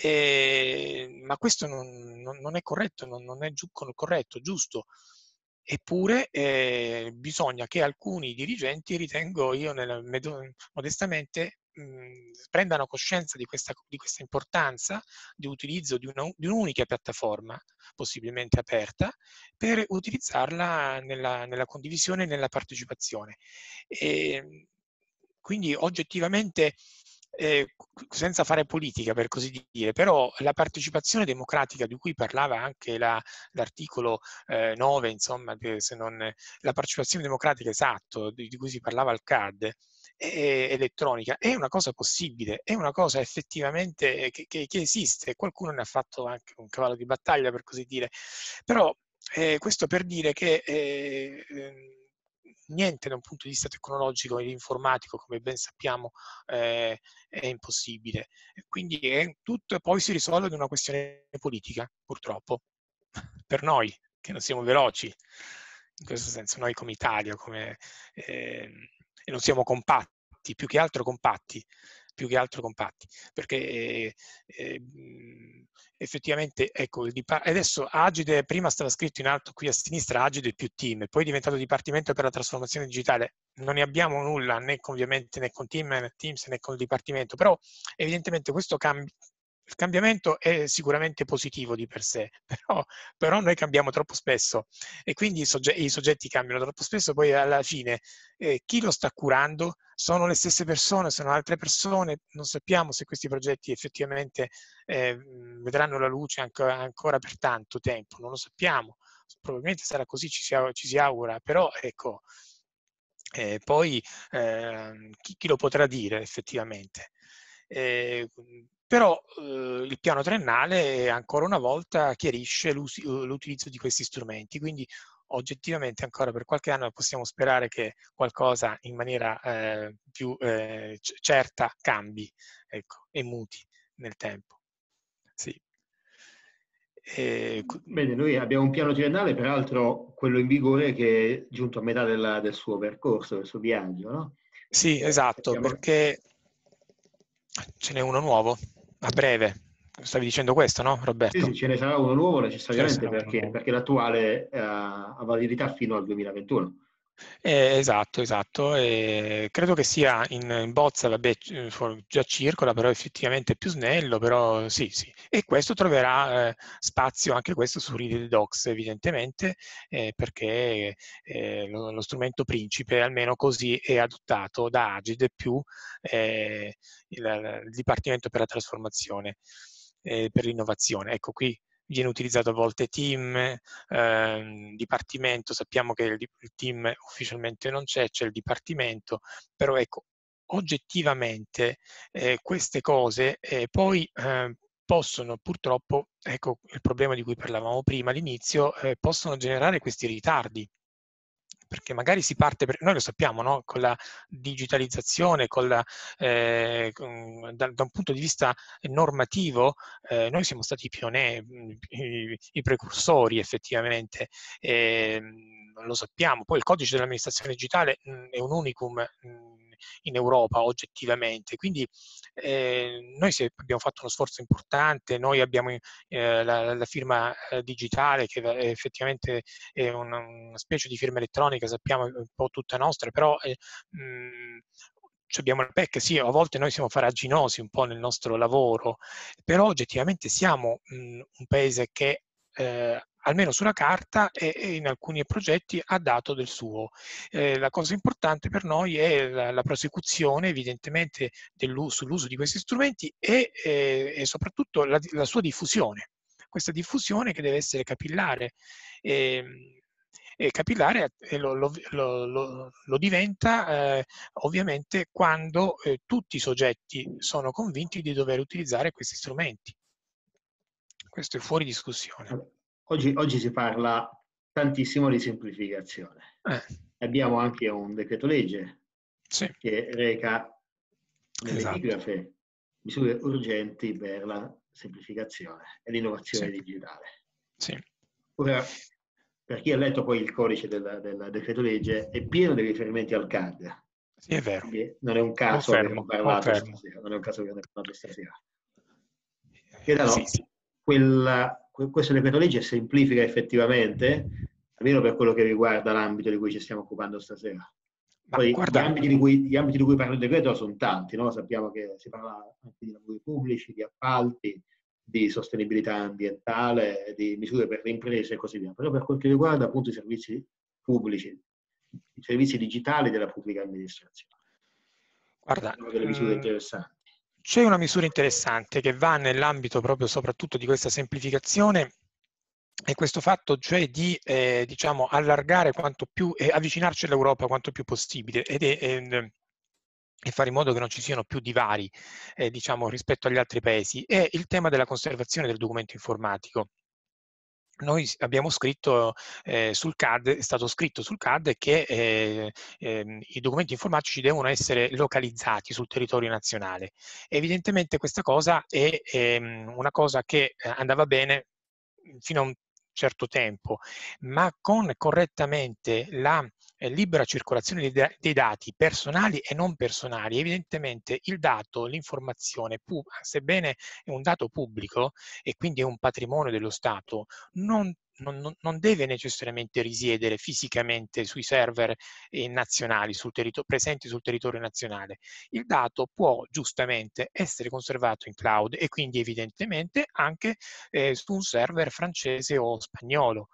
eh, ma questo non, non, non è corretto, non, non è giu- corretto, giusto. Eppure eh, bisogna che alcuni dirigenti, ritengo io nel, modestamente, mh, prendano coscienza di questa, di questa importanza di utilizzo di, una, di un'unica piattaforma, possibilmente aperta, per utilizzarla nella, nella condivisione e nella partecipazione. E quindi oggettivamente eh, senza fare politica per così dire, però la partecipazione democratica di cui parlava anche la, l'articolo eh, nove, insomma, se non, la partecipazione democratica esatto, di, di cui si parlava al C A D, è, elettronica, è una cosa possibile, è una cosa effettivamente che, che, che esiste, qualcuno ne ha fatto anche un cavallo di battaglia per così dire, però eh, questo per dire che eh, niente da un punto di vista tecnologico ed informatico, come ben sappiamo, eh, è impossibile. Quindi è tutto poi si risolve ad una questione politica, purtroppo, per noi che non siamo veloci, in questo senso noi come Italia, come, eh, e non siamo compatti, più che altro compatti, più che altro compatti, perché eh, eh, effettivamente, ecco, il dipar- adesso Agide, prima stava scritto in alto qui a sinistra Agide più team, poi è diventato Dipartimento per la trasformazione digitale, non ne abbiamo nulla né ovviamente né con team, né Teams né con il Dipartimento, però evidentemente questo cambia. Il cambiamento è sicuramente positivo di per sé, però, però noi cambiamo troppo spesso e quindi i, sogge- i soggetti cambiano troppo spesso, poi alla fine eh, chi lo sta curando sono le stesse persone, sono altre persone, non sappiamo se questi progetti effettivamente eh, vedranno la luce anche, ancora per tanto tempo, non lo sappiamo, probabilmente sarà così, ci si, ci si augura, però ecco, eh, poi eh, chi, chi lo potrà dire effettivamente? Eh, però eh, il piano triennale ancora una volta chiarisce l'utilizzo di questi strumenti, quindi oggettivamente ancora per qualche anno possiamo sperare che qualcosa in maniera eh, più eh, certa cambi, ecco, e muti nel tempo. Sì. E... Bene, noi abbiamo un piano triennale, peraltro quello in vigore che è giunto a metà della, del suo percorso, del suo viaggio, no? Sì, Eh, esatto, sappiamo... perché ce n'è uno nuovo, a breve. Stavi dicendo questo, no, Sì, sì, Roberto? ce ne sarà uno nuovo Ce ne necessariamente sarà uno perché, nuovo. perché l'attuale eh, ha validità fino al duemilaventuno. Eh, esatto, esatto. E credo che sia in, in bozza, vabbè, già circola, però effettivamente è più snello, però sì, sì. E questo troverà eh, spazio anche questo su Read Docs, evidentemente, eh, perché eh, lo, lo strumento principe, almeno così, è adottato da Agid più eh, il, il Dipartimento per la trasformazione, eh, per l'innovazione. Ecco, qui viene utilizzato a volte team, eh, dipartimento, sappiamo che il, il team ufficialmente non c'è, c'è il dipartimento, però ecco, oggettivamente eh, queste cose eh, poi eh, possono purtroppo, ecco il problema di cui parlavamo prima all'inizio, eh, possono generare questi ritardi. Perché magari si parte, per, noi lo sappiamo, no? Con la digitalizzazione, con la, eh, con, da, da un punto di vista normativo, eh, noi siamo stati i pioneri, i, i precursori effettivamente, eh, lo sappiamo. Poi il codice dell'amministrazione digitale mh, è un unicum mh, in Europa oggettivamente, quindi eh, noi se, abbiamo fatto uno sforzo importante, noi abbiamo eh, la, la firma eh, digitale che è effettivamente è una, una specie di firma elettronica, sappiamo un po' tutta nostra, però eh, mh, abbiamo il P E C, sì, a volte noi siamo faraginosi un po' nel nostro lavoro, però oggettivamente siamo mh, un paese che eh, almeno sulla carta e, e in alcuni progetti ha dato del suo. Eh, la cosa importante per noi è la, la prosecuzione evidentemente sull'uso di questi strumenti e, e, e soprattutto la, la sua diffusione. Questa diffusione che deve essere capillare. E, e capillare e lo, lo, lo, lo diventa eh, ovviamente quando eh, tutti i soggetti sono convinti di dover utilizzare questi strumenti. Questo è fuori discussione. Oggi, oggi si parla tantissimo di semplificazione. Eh, Abbiamo anche un decreto legge sì, che reca esatto. nell'epigrafe misure urgenti per la semplificazione e l'innovazione Sì, digitale. sì. Ora, per chi ha letto poi il codice del, del decreto legge, è pieno di riferimenti al C A D. Sì, è vero. Quindi non è un caso averne Confermo, parlato confermo. stasera. Non è un caso averne parlato stasera. Sì, Gaetano, sì. quella, questo decreto legge semplifica effettivamente, almeno per quello che riguarda l'ambito di cui ci stiamo occupando stasera. Ma Poi gli guarda, ambiti di cui, gli ambiti di cui parla il decreto sono tanti, no? Sappiamo che si parla anche di lavori pubblici, di appalti, di sostenibilità ambientale, di misure per le imprese e così via. Però per quel che riguarda appunto i servizi pubblici, i servizi digitali della pubblica amministrazione, guarda, sono delle misure mh, interessanti. c'è una misura interessante che va nell'ambito proprio soprattutto di questa semplificazione, e questo fatto cioè di eh, diciamo allargare quanto più e avvicinarci all'Europa quanto più possibile ed è, è, e fare in modo che non ci siano più divari eh, diciamo rispetto agli altri paesi, è il tema della conservazione del documento informatico. Noi abbiamo scritto eh, sul C A D, è stato scritto sul C A D che eh, eh, i documenti informatici devono essere localizzati sul territorio nazionale. Evidentemente questa cosa è ehm, una cosa che andava bene fino a un certo tempo, ma con correttamente la eh, libera circolazione dei, da dei dati personali e non personali, evidentemente il dato, l'informazione, sebbene è un dato pubblico e quindi è un patrimonio dello Stato, non Non, non deve necessariamente risiedere fisicamente sui server eh, nazionali, sul presenti sul territorio nazionale. Il dato può giustamente essere conservato in cloud e quindi evidentemente anche eh, su un server francese o spagnolo.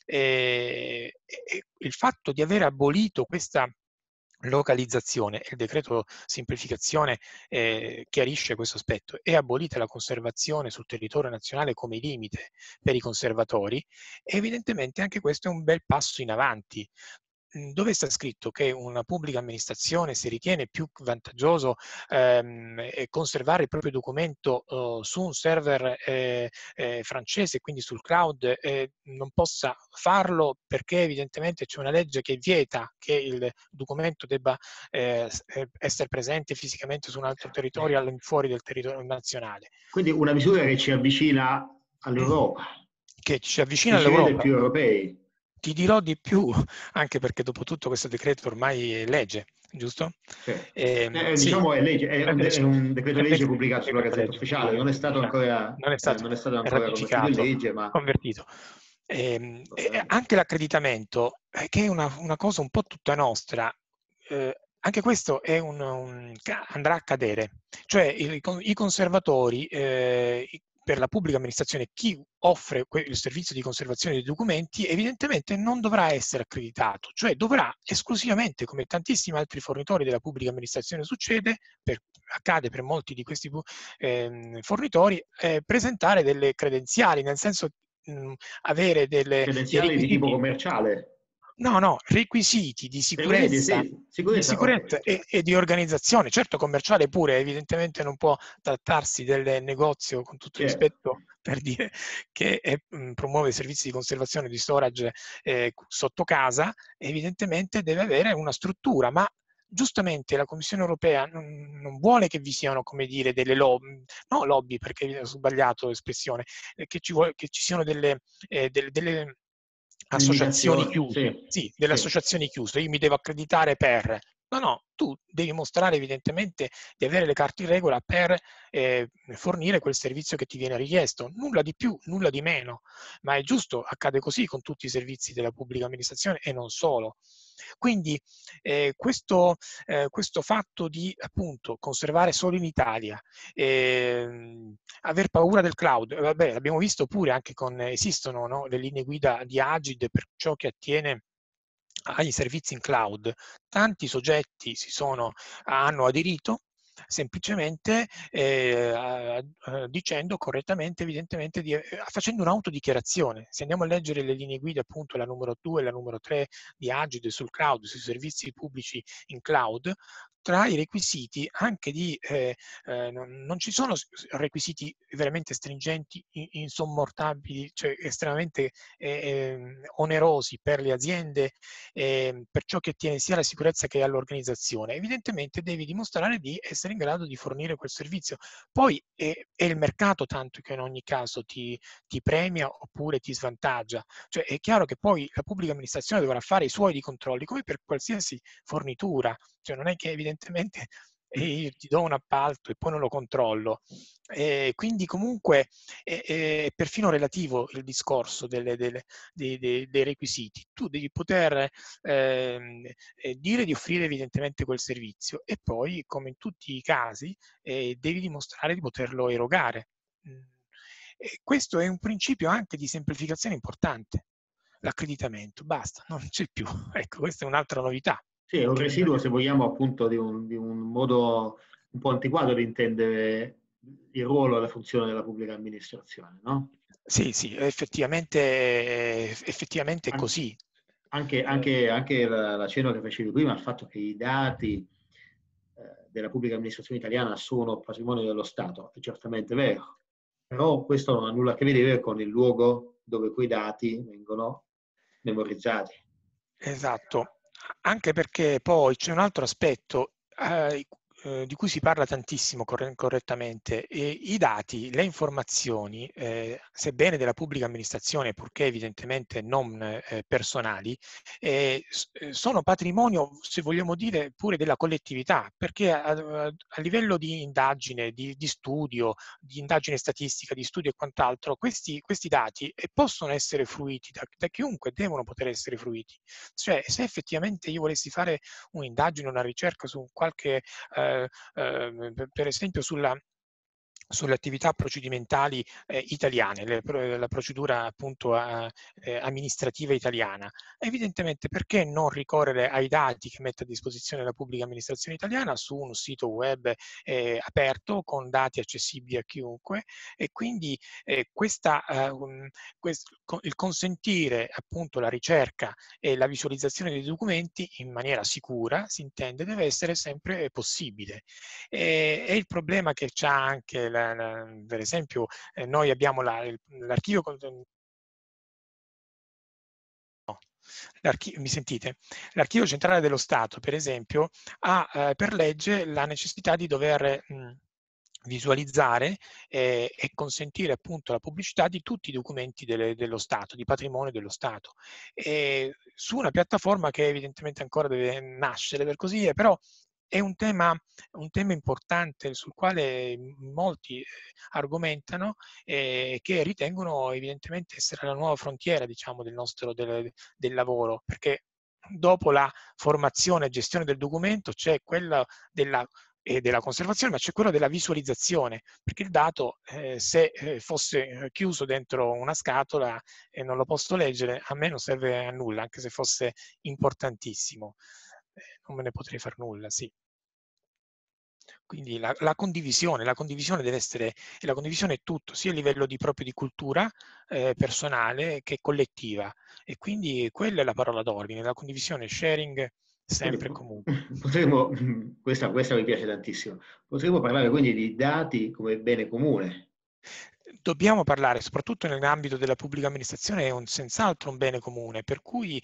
E, e il fatto di aver abolito questa localizzazione, il decreto semplificazione eh, chiarisce questo aspetto, è abolita la conservazione sul territorio nazionale come limite per i conservatori, e evidentemente anche questo è un bel passo in avanti. Dove sta scritto che una pubblica amministrazione si ritiene più vantaggioso ehm, conservare il proprio documento eh, su un server eh, eh, francese, quindi sul cloud, eh, non possa farlo perché evidentemente c'è una legge che vieta che il documento debba eh, essere presente fisicamente su un altro territorio all'infuori del territorio nazionale. Quindi una misura che ci avvicina all'Europa, Che ci avvicina che ci rende all'Europa. più europei. Ti dirò di più, anche perché dopo tutto questo decreto ormai è legge, giusto? Certo. Eh, Eh, sì, diciamo è, legge, è, un, è un decreto è un legge dec- pubblicato sulla decreto Gazzetta legge, Ufficiale, non è stato ancora, non è eh, stato non è stato ancora convertito in ratificato, legge, ma convertito. Eh, eh, anche l'accreditamento, eh, che è una, una cosa un po' tutta nostra, eh, anche questo è un, un, andrà a cadere. Cioè il, i conservatori, eh, per la pubblica amministrazione, chi offre il servizio di conservazione dei documenti evidentemente non dovrà essere accreditato, cioè dovrà esclusivamente, come tantissimi altri fornitori della pubblica amministrazione succede, per, accade per molti di questi eh, fornitori, eh, presentare delle credenziali, nel senso mh, avere delle, dei credenziali di tipo requisiti. commerciale. No, no, requisiti di Requisiti, sicurezza, sì, di sicurezza, sicurezza ok, e, certo. e di organizzazione, certo commerciale pure, evidentemente non può trattarsi del negozio, con tutto il Certo. rispetto, per dire che è, mh, promuove servizi di conservazione e di storage eh, sotto casa, evidentemente deve avere una struttura, ma giustamente la Commissione europea non, non vuole che vi siano, come dire, delle lobby, no lobby perché ho sbagliato l'espressione, eh, che, ci vuole, che ci siano delle, eh, delle, delle associazioni Limitazioni, chiuse, sì, sì, delle sì. associazioni chiuse, io mi devo accreditare per. No, no, tu devi mostrare evidentemente di avere le carte in regola per eh, fornire quel servizio che ti viene richiesto, nulla di più, nulla di meno, ma è giusto, accade così con tutti i servizi della pubblica amministrazione e non solo. Quindi eh, questo, eh, questo fatto di appunto conservare solo in Italia, eh, aver paura del cloud, vabbè, l'abbiamo visto pure anche con, esistono no, le linee guida di Agid per ciò che attiene ai servizi in cloud, tanti soggetti si sono, hanno aderito semplicemente eh, eh, dicendo correttamente, evidentemente, di, eh, facendo un'autodichiarazione. Se andiamo a leggere le linee guida, appunto la numero due e la numero tre di Agid sul cloud, sui servizi pubblici in cloud, tra i requisiti anche di, eh, eh, non, non ci sono requisiti veramente stringenti, insommortabili, cioè estremamente eh, onerosi per le aziende, eh, per ciò che attiene sia alla sicurezza che all'organizzazione. Evidentemente devi dimostrare di essere in grado di fornire quel servizio. Poi è, è il mercato tanto che in ogni caso ti, ti premia oppure ti svantaggia. Cioè è chiaro che poi la pubblica amministrazione dovrà fare i suoi di controlli, come per qualsiasi fornitura. Cioè non è che evidentemente e io ti do un appalto e poi non lo controllo. E quindi comunque è, è perfino relativo il discorso delle, delle, dei, dei, dei requisiti. Tu devi poter ehm, eh, dire di offrire evidentemente quel servizio e poi, come in tutti i casi, eh, devi dimostrare di poterlo erogare. E questo è un principio anche di semplificazione importante. L'accreditamento, basta, non c'è più. Ecco, questa è un'altra novità. Sì, è un Che residuo, se vogliamo, appunto, di un, di un modo un po' antiquato di intendere il ruolo e la funzione della pubblica amministrazione, no? Sì, sì, effettivamente, effettivamente è An- così. Anche, Eh, anche, anche la, la cenno che facevi prima, il fatto che i dati eh, della pubblica amministrazione italiana sono patrimonio dello Stato, è certamente vero, però questo non ha nulla a che vedere con il luogo dove quei dati vengono memorizzati. Esatto, anche perché poi c'è un altro aspetto eh, eh, di cui si parla tantissimo corre- correttamente, e i dati, le informazioni, eh, sebbene della pubblica amministrazione, purché evidentemente non eh, personali, eh, s- eh, sono patrimonio, se vogliamo dire, pure della collettività, perché a, a- a livello di indagine, di, di studio, di indagine statistica, di studio e quant'altro, questi, questi dati eh, possono essere fruiti da, da chiunque, devono poter essere fruiti. Cioè, se effettivamente io volessi fare un'indagine, una ricerca su qualche, eh, eh, per esempio sulla sulle attività procedimentali eh, italiane, le, la procedura appunto a, eh, amministrativa italiana. Evidentemente perché non ricorrere ai dati che mette a disposizione la pubblica amministrazione italiana su un sito web eh, aperto con dati accessibili a chiunque, e quindi eh, questa, eh, um, quest, il consentire appunto la ricerca e la visualizzazione dei documenti in maniera sicura, si intende, deve essere sempre possibile. E, e il problema che c'ha anche, la, la, per esempio, eh, noi abbiamo l'archivio, no, mi sentite? L'archivio centrale dello Stato, per esempio, ha eh, per legge la necessità di dover mh, visualizzare eh, e consentire appunto la pubblicità di tutti i documenti delle, dello Stato, di patrimonio dello Stato, e su una piattaforma che evidentemente ancora deve nascere, per così dire, però è un tema, un tema importante sul quale molti eh, argomentano e che ritengono evidentemente essere la nuova frontiera, diciamo, del nostro del, del lavoro, perché dopo la formazione e gestione del documento c'è quella della e della conservazione, ma c'è quello della visualizzazione, perché il dato eh, se eh, fosse chiuso dentro una scatola e non lo posso leggere, a me non serve a nulla, anche se fosse importantissimo. Eh, non me ne potrei far nulla, sì. Quindi la, la condivisione, la condivisione deve essere, e la condivisione è tutto, sia a livello di proprio di cultura eh, personale che collettiva. E quindi quella è la parola d'ordine, la condivisione, sharing, Quindi sempre e comunque. potremmo, questa, questa mi piace tantissimo, potremmo parlare quindi di dati come bene comune. Dobbiamo parlare, soprattutto nell'ambito della pubblica amministrazione, è un, senz'altro un bene comune, per cui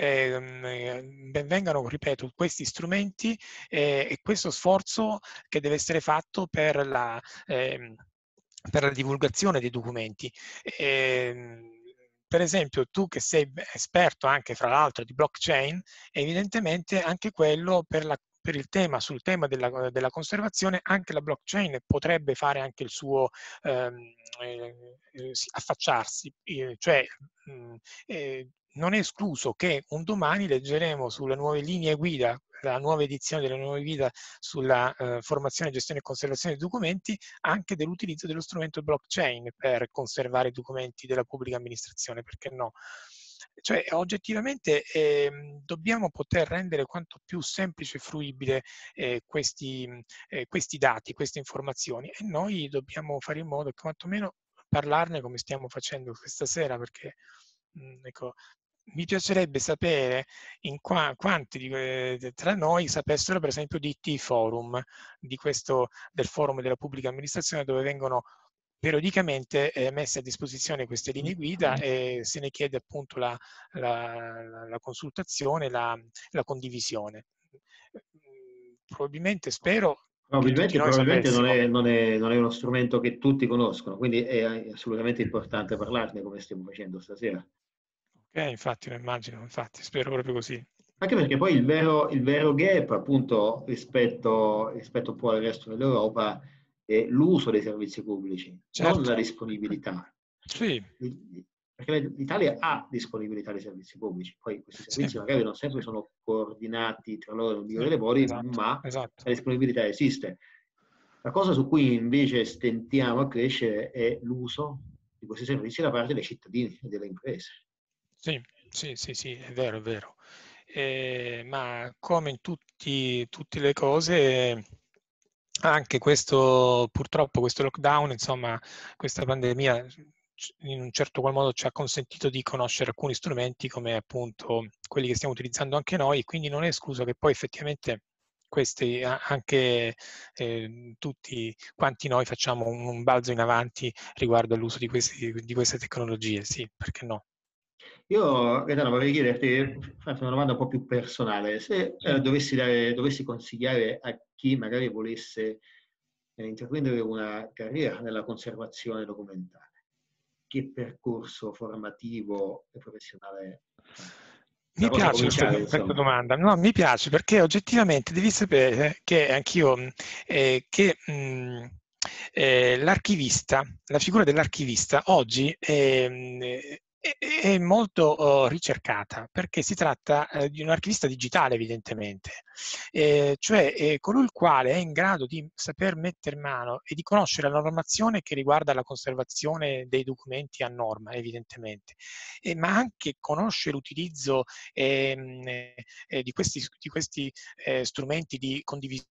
ehm, ben vengano, ripeto, questi strumenti eh, e questo sforzo che deve essere fatto per la, ehm, per la divulgazione dei documenti. Ehm, per esempio, tu che sei esperto anche, fra l'altro, di blockchain, evidentemente anche quello per la per il tema, sul tema della, della conservazione, anche la blockchain potrebbe fare anche il suo ehm, eh, affacciarsi, eh, cioè mh, eh, non è escluso che un domani leggeremo sulle nuove linee guida, la nuova edizione delle nuove guida sulla eh, formazione, gestione e conservazione dei documenti, anche dell'utilizzo dello strumento blockchain per conservare i documenti della pubblica amministrazione, perché no? Cioè, oggettivamente eh, dobbiamo poter rendere quanto più semplice e fruibile eh, questi, eh, questi dati, queste informazioni, e noi dobbiamo fare in modo che quantomeno parlarne come stiamo facendo questa sera, perché mh, ecco, mi piacerebbe sapere in qua, quanti di, eh, tra noi sapessero per esempio di I T Forum, di questo, del forum della pubblica amministrazione, dove vengono periodicamente eh, messe a disposizione queste linee guida e se ne chiede appunto la, la, la consultazione, la, la condivisione. Probabilmente, spero che tutti Probabilmente, noi probabilmente non, sapessimo. è, non è- non è uno strumento che tutti conoscono, quindi è assolutamente importante parlarne come stiamo facendo stasera. Ok, infatti lo immagino, infatti, spero proprio così. Anche perché poi il vero, il vero gap, appunto, rispetto, rispetto un po' al resto dell'Europa è l'uso dei servizi pubblici, non la Certo, disponibilità. sì, Perché l'Italia ha disponibilità dei servizi pubblici, poi questi sì, servizi magari non sempre sono coordinati tra loro nel migliore sì, dei modi, esatto, ma esatto. la disponibilità esiste. La cosa su cui invece stentiamo a crescere è l'uso di questi servizi da parte dei cittadini e delle imprese. Sì, sì, sì, sì, è vero, è vero. Eh, ma come in tutti, tutte le cose, anche questo, purtroppo questo lockdown, insomma, questa pandemia in un certo qual modo ci ha consentito di conoscere alcuni strumenti come appunto quelli che stiamo utilizzando anche noi, quindi non è escluso che poi effettivamente questi anche eh, tutti quanti noi facciamo un, un balzo in avanti riguardo all'uso di, questi, di queste tecnologie, sì, perché no? Io, Gaetano, vorrei chiederti, farti una domanda un po' più personale. Se Sì. eh, dovessi, dare, dovessi consigliare a chi magari volesse eh, intraprendere una carriera nella conservazione documentale, che percorso formativo e professionale fare? Da Mi cosa piace questa, cominciare, questa insomma? domanda, no, mi piace perché oggettivamente devi sapere che anch'io, mh, eh, che mh, eh, l'archivista, la figura dell'archivista oggi è, mh, è- è molto oh, ricercata perché si tratta eh, di un archivista digitale evidentemente, eh, cioè eh, colui il quale è in grado di saper mettere mano e di conoscere la normazione che riguarda la conservazione dei documenti a norma evidentemente, eh, ma anche conosce l'utilizzo ehm, eh, di questi, di questi eh, strumenti di condivisione,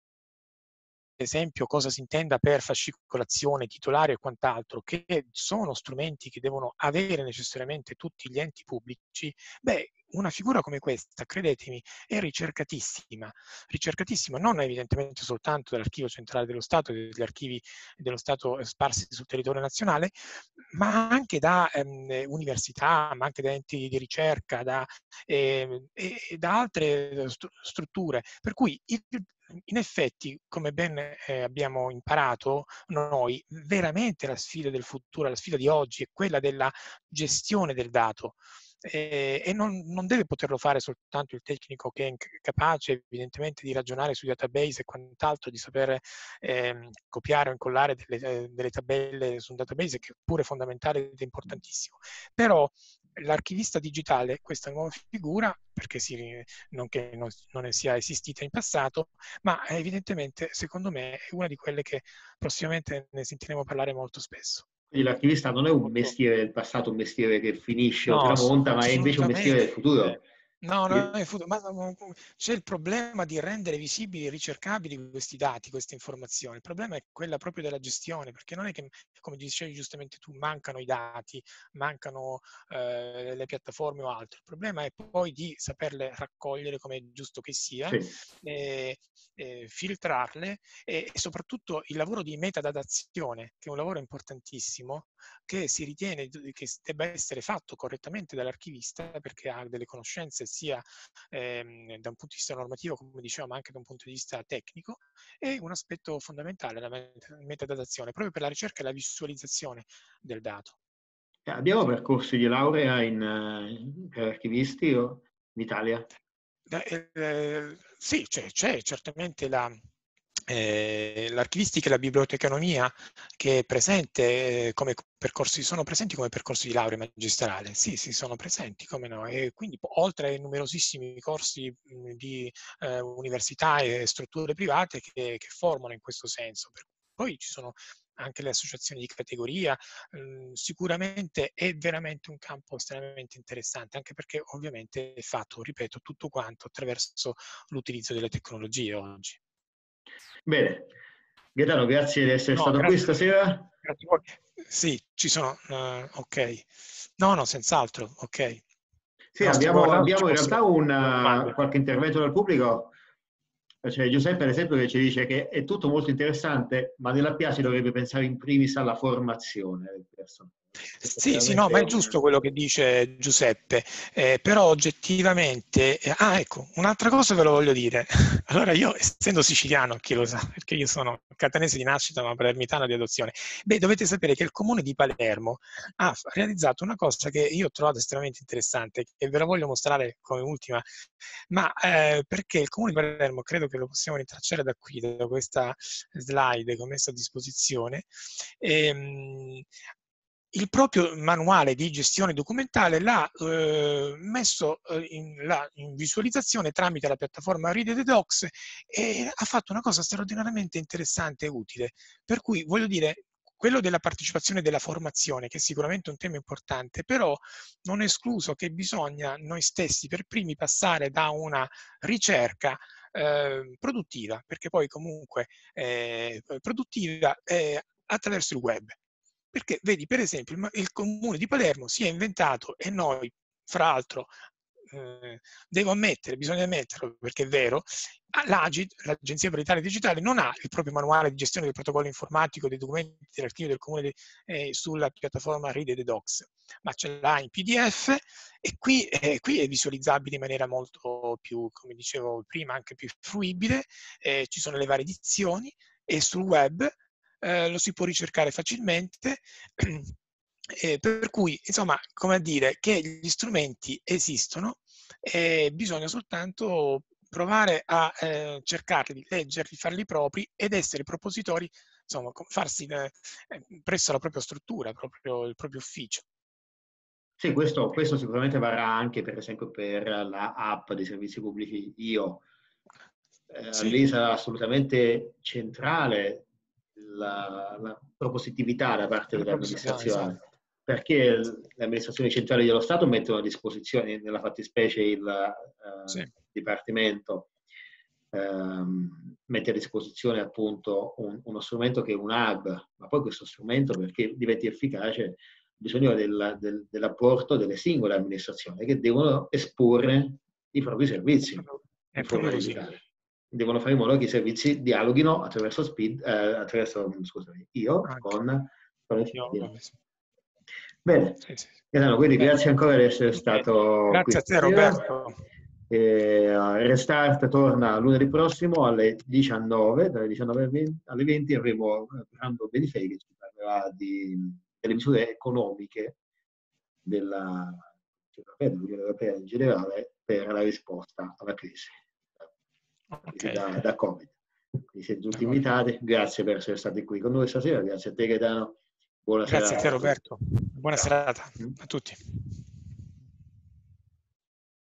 esempio cosa si intenda per fascicolazione, titolare e quant'altro, che sono strumenti che devono avere necessariamente tutti gli enti pubblici, beh, una figura come questa, credetemi, è ricercatissima, ricercatissima non evidentemente soltanto dall'Archivio Centrale dello Stato e degli archivi dello Stato sparsi sul territorio nazionale, ma anche da ehm, università, ma anche da enti di ricerca, da, eh, e, e da altre stru- strutture. Per cui il, in effetti, come ben eh, abbiamo imparato noi, veramente la sfida del futuro, la sfida di oggi è quella della gestione del dato. Eh, e non, non deve poterlo fare soltanto il tecnico che è capace evidentemente di ragionare sui database e quant'altro, di saper eh, copiare o incollare delle, eh, delle tabelle su un database, che è pure fondamentale ed importantissimo. Però l'archivista digitale, questa nuova figura, perché si, non che non, non ne sia esistita in passato, ma evidentemente secondo me è una di quelle che prossimamente ne sentiremo parlare molto spesso. Quindi l'archivista non è un Molto. mestiere del passato, un mestiere che finisce o No, tramonta, ma è invece un mestiere del assolutamente. futuro. No, no, Che- è futuro, ma c'è il problema di rendere visibili e ricercabili questi dati, queste informazioni. Il problema è quella proprio della gestione, perché non è che, come dicevi giustamente tu, mancano i dati, mancano eh, le piattaforme o altro. Il problema è poi di saperle raccogliere come è giusto che sia, sì. e, e filtrarle e, e soprattutto il lavoro di metadatazione, che è un lavoro importantissimo, che si ritiene che debba essere fatto correttamente dall'archivista perché ha delle conoscenze sia ehm, da un punto di vista normativo, come dicevo, ma anche da un punto di vista tecnico, è un aspetto fondamentale la metadatazione, proprio per la ricerca e la visualizzazione del dato. Abbiamo percorsi di laurea in, eh, per archivisti o- in Italia? Eh, eh, sì, c'è, c'è certamente la, eh, l'archivistica e la biblioteconomia che è presente eh, come percorsi, sono presenti come percorsi di laurea magistrale. Sì, sì, sono presenti, come no. E quindi oltre ai numerosissimi corsi mh, di eh, università e strutture private che, che formano in questo senso. Poi ci sono anche le associazioni di categoria, mh, sicuramente è veramente un campo estremamente interessante, anche perché ovviamente è fatto, ripeto, tutto quanto attraverso l'utilizzo delle tecnologie oggi. Bene. Gaetano, grazie di essere No, stato qui grazie, stasera. grazie a voi. Sì, ci sono, uh, ok. No, no, senz'altro, ok. Sì, I nostri abbiamo, guardatori ci abbiamo in possono realtà fare un, domande. qualche intervento dal pubblico. C'è Giuseppe, ad esempio, che ci dice che è tutto molto interessante, ma nella P A si dovrebbe pensare in primis alla formazione del personale. Sì, sì, no, ma Effettivamente è giusto quello che dice Giuseppe, eh, però oggettivamente... eh, ah, ecco, un'altra cosa ve lo voglio dire. Allora io, essendo siciliano, chi lo sa, perché io sono catanese di nascita, ma palermitano di adozione, beh, dovete sapere che il comune di Palermo ha realizzato una cosa che io ho trovato estremamente interessante, e ve la voglio mostrare come ultima, ma eh, perché il comune di Palermo, credo che lo possiamo rintracciare da qui, da questa slide che ho messo a disposizione, ehm, il proprio manuale di gestione documentale l'ha eh, messo eh, in, la, in visualizzazione tramite la piattaforma Read the Docs e ha fatto una cosa straordinariamente interessante e utile. Per cui voglio dire, quello della partecipazione e della formazione, che è sicuramente un tema importante, però non è escluso che bisogna noi stessi per primi passare da una ricerca eh, produttiva, perché poi comunque eh, produttiva eh, attraverso il web. Perché vedi, per esempio, il, il comune di Palermo si è inventato, e noi, fra l'altro, eh, devo ammettere, bisogna ammetterlo perché è vero, l'Agid, l'Agenzia per l'Italia Digitale, non ha il proprio manuale di gestione del protocollo informatico dei documenti dell'archivio del comune di, eh, sulla piattaforma Read the Docs, ma ce l'ha in P D F e qui, eh, qui è visualizzabile in maniera molto più, come dicevo prima, anche più fruibile, eh, ci sono le varie edizioni e sul web eh, lo si può ricercare facilmente. Eh, per cui, insomma, come a dire che gli strumenti esistono e bisogna soltanto provare a eh, cercarli, di leggerli, farli propri ed essere propositori, insomma, farsi eh, presso la propria struttura, proprio il proprio ufficio. Sì, questo, questo sicuramente varrà anche, per esempio, per la app dei servizi pubblici I O. Eh, Sì. lì sarà assolutamente centrale la, la propositività da parte dell'amministrazione, Esatto. perché le amministrazioni centrali dello Stato mettono a disposizione, nella fattispecie il eh, Sì. Dipartimento, ehm, mette a disposizione appunto un, uno strumento che è un hub, ma poi questo strumento, perché diventi efficace, bisogna del, del, dell'apporto delle singole amministrazioni che devono esporre i propri servizi in forma digitale. Devono fare in modo che i servizi dialoghino attraverso Speed, eh, attraverso, scusami, io Anche. con, con i Io, Bene, sì, sì. Gaetano, quindi Bene. grazie ancora di essere stato Grazie qui. a te, Roberto. Eh, Restart torna lunedì prossimo alle diciannove, dalle diciannove alle venti avremo Brando Benifei che ci parlerà di, delle misure economiche della dell'Unione Europea in generale per la risposta alla crisi, Okay. da, da Covid. Quindi siete tutti invitati, grazie per essere stati qui con noi stasera, grazie a te Gaetano, buona Grazie serata. a te Roberto, buona Ciao. serata a tutti.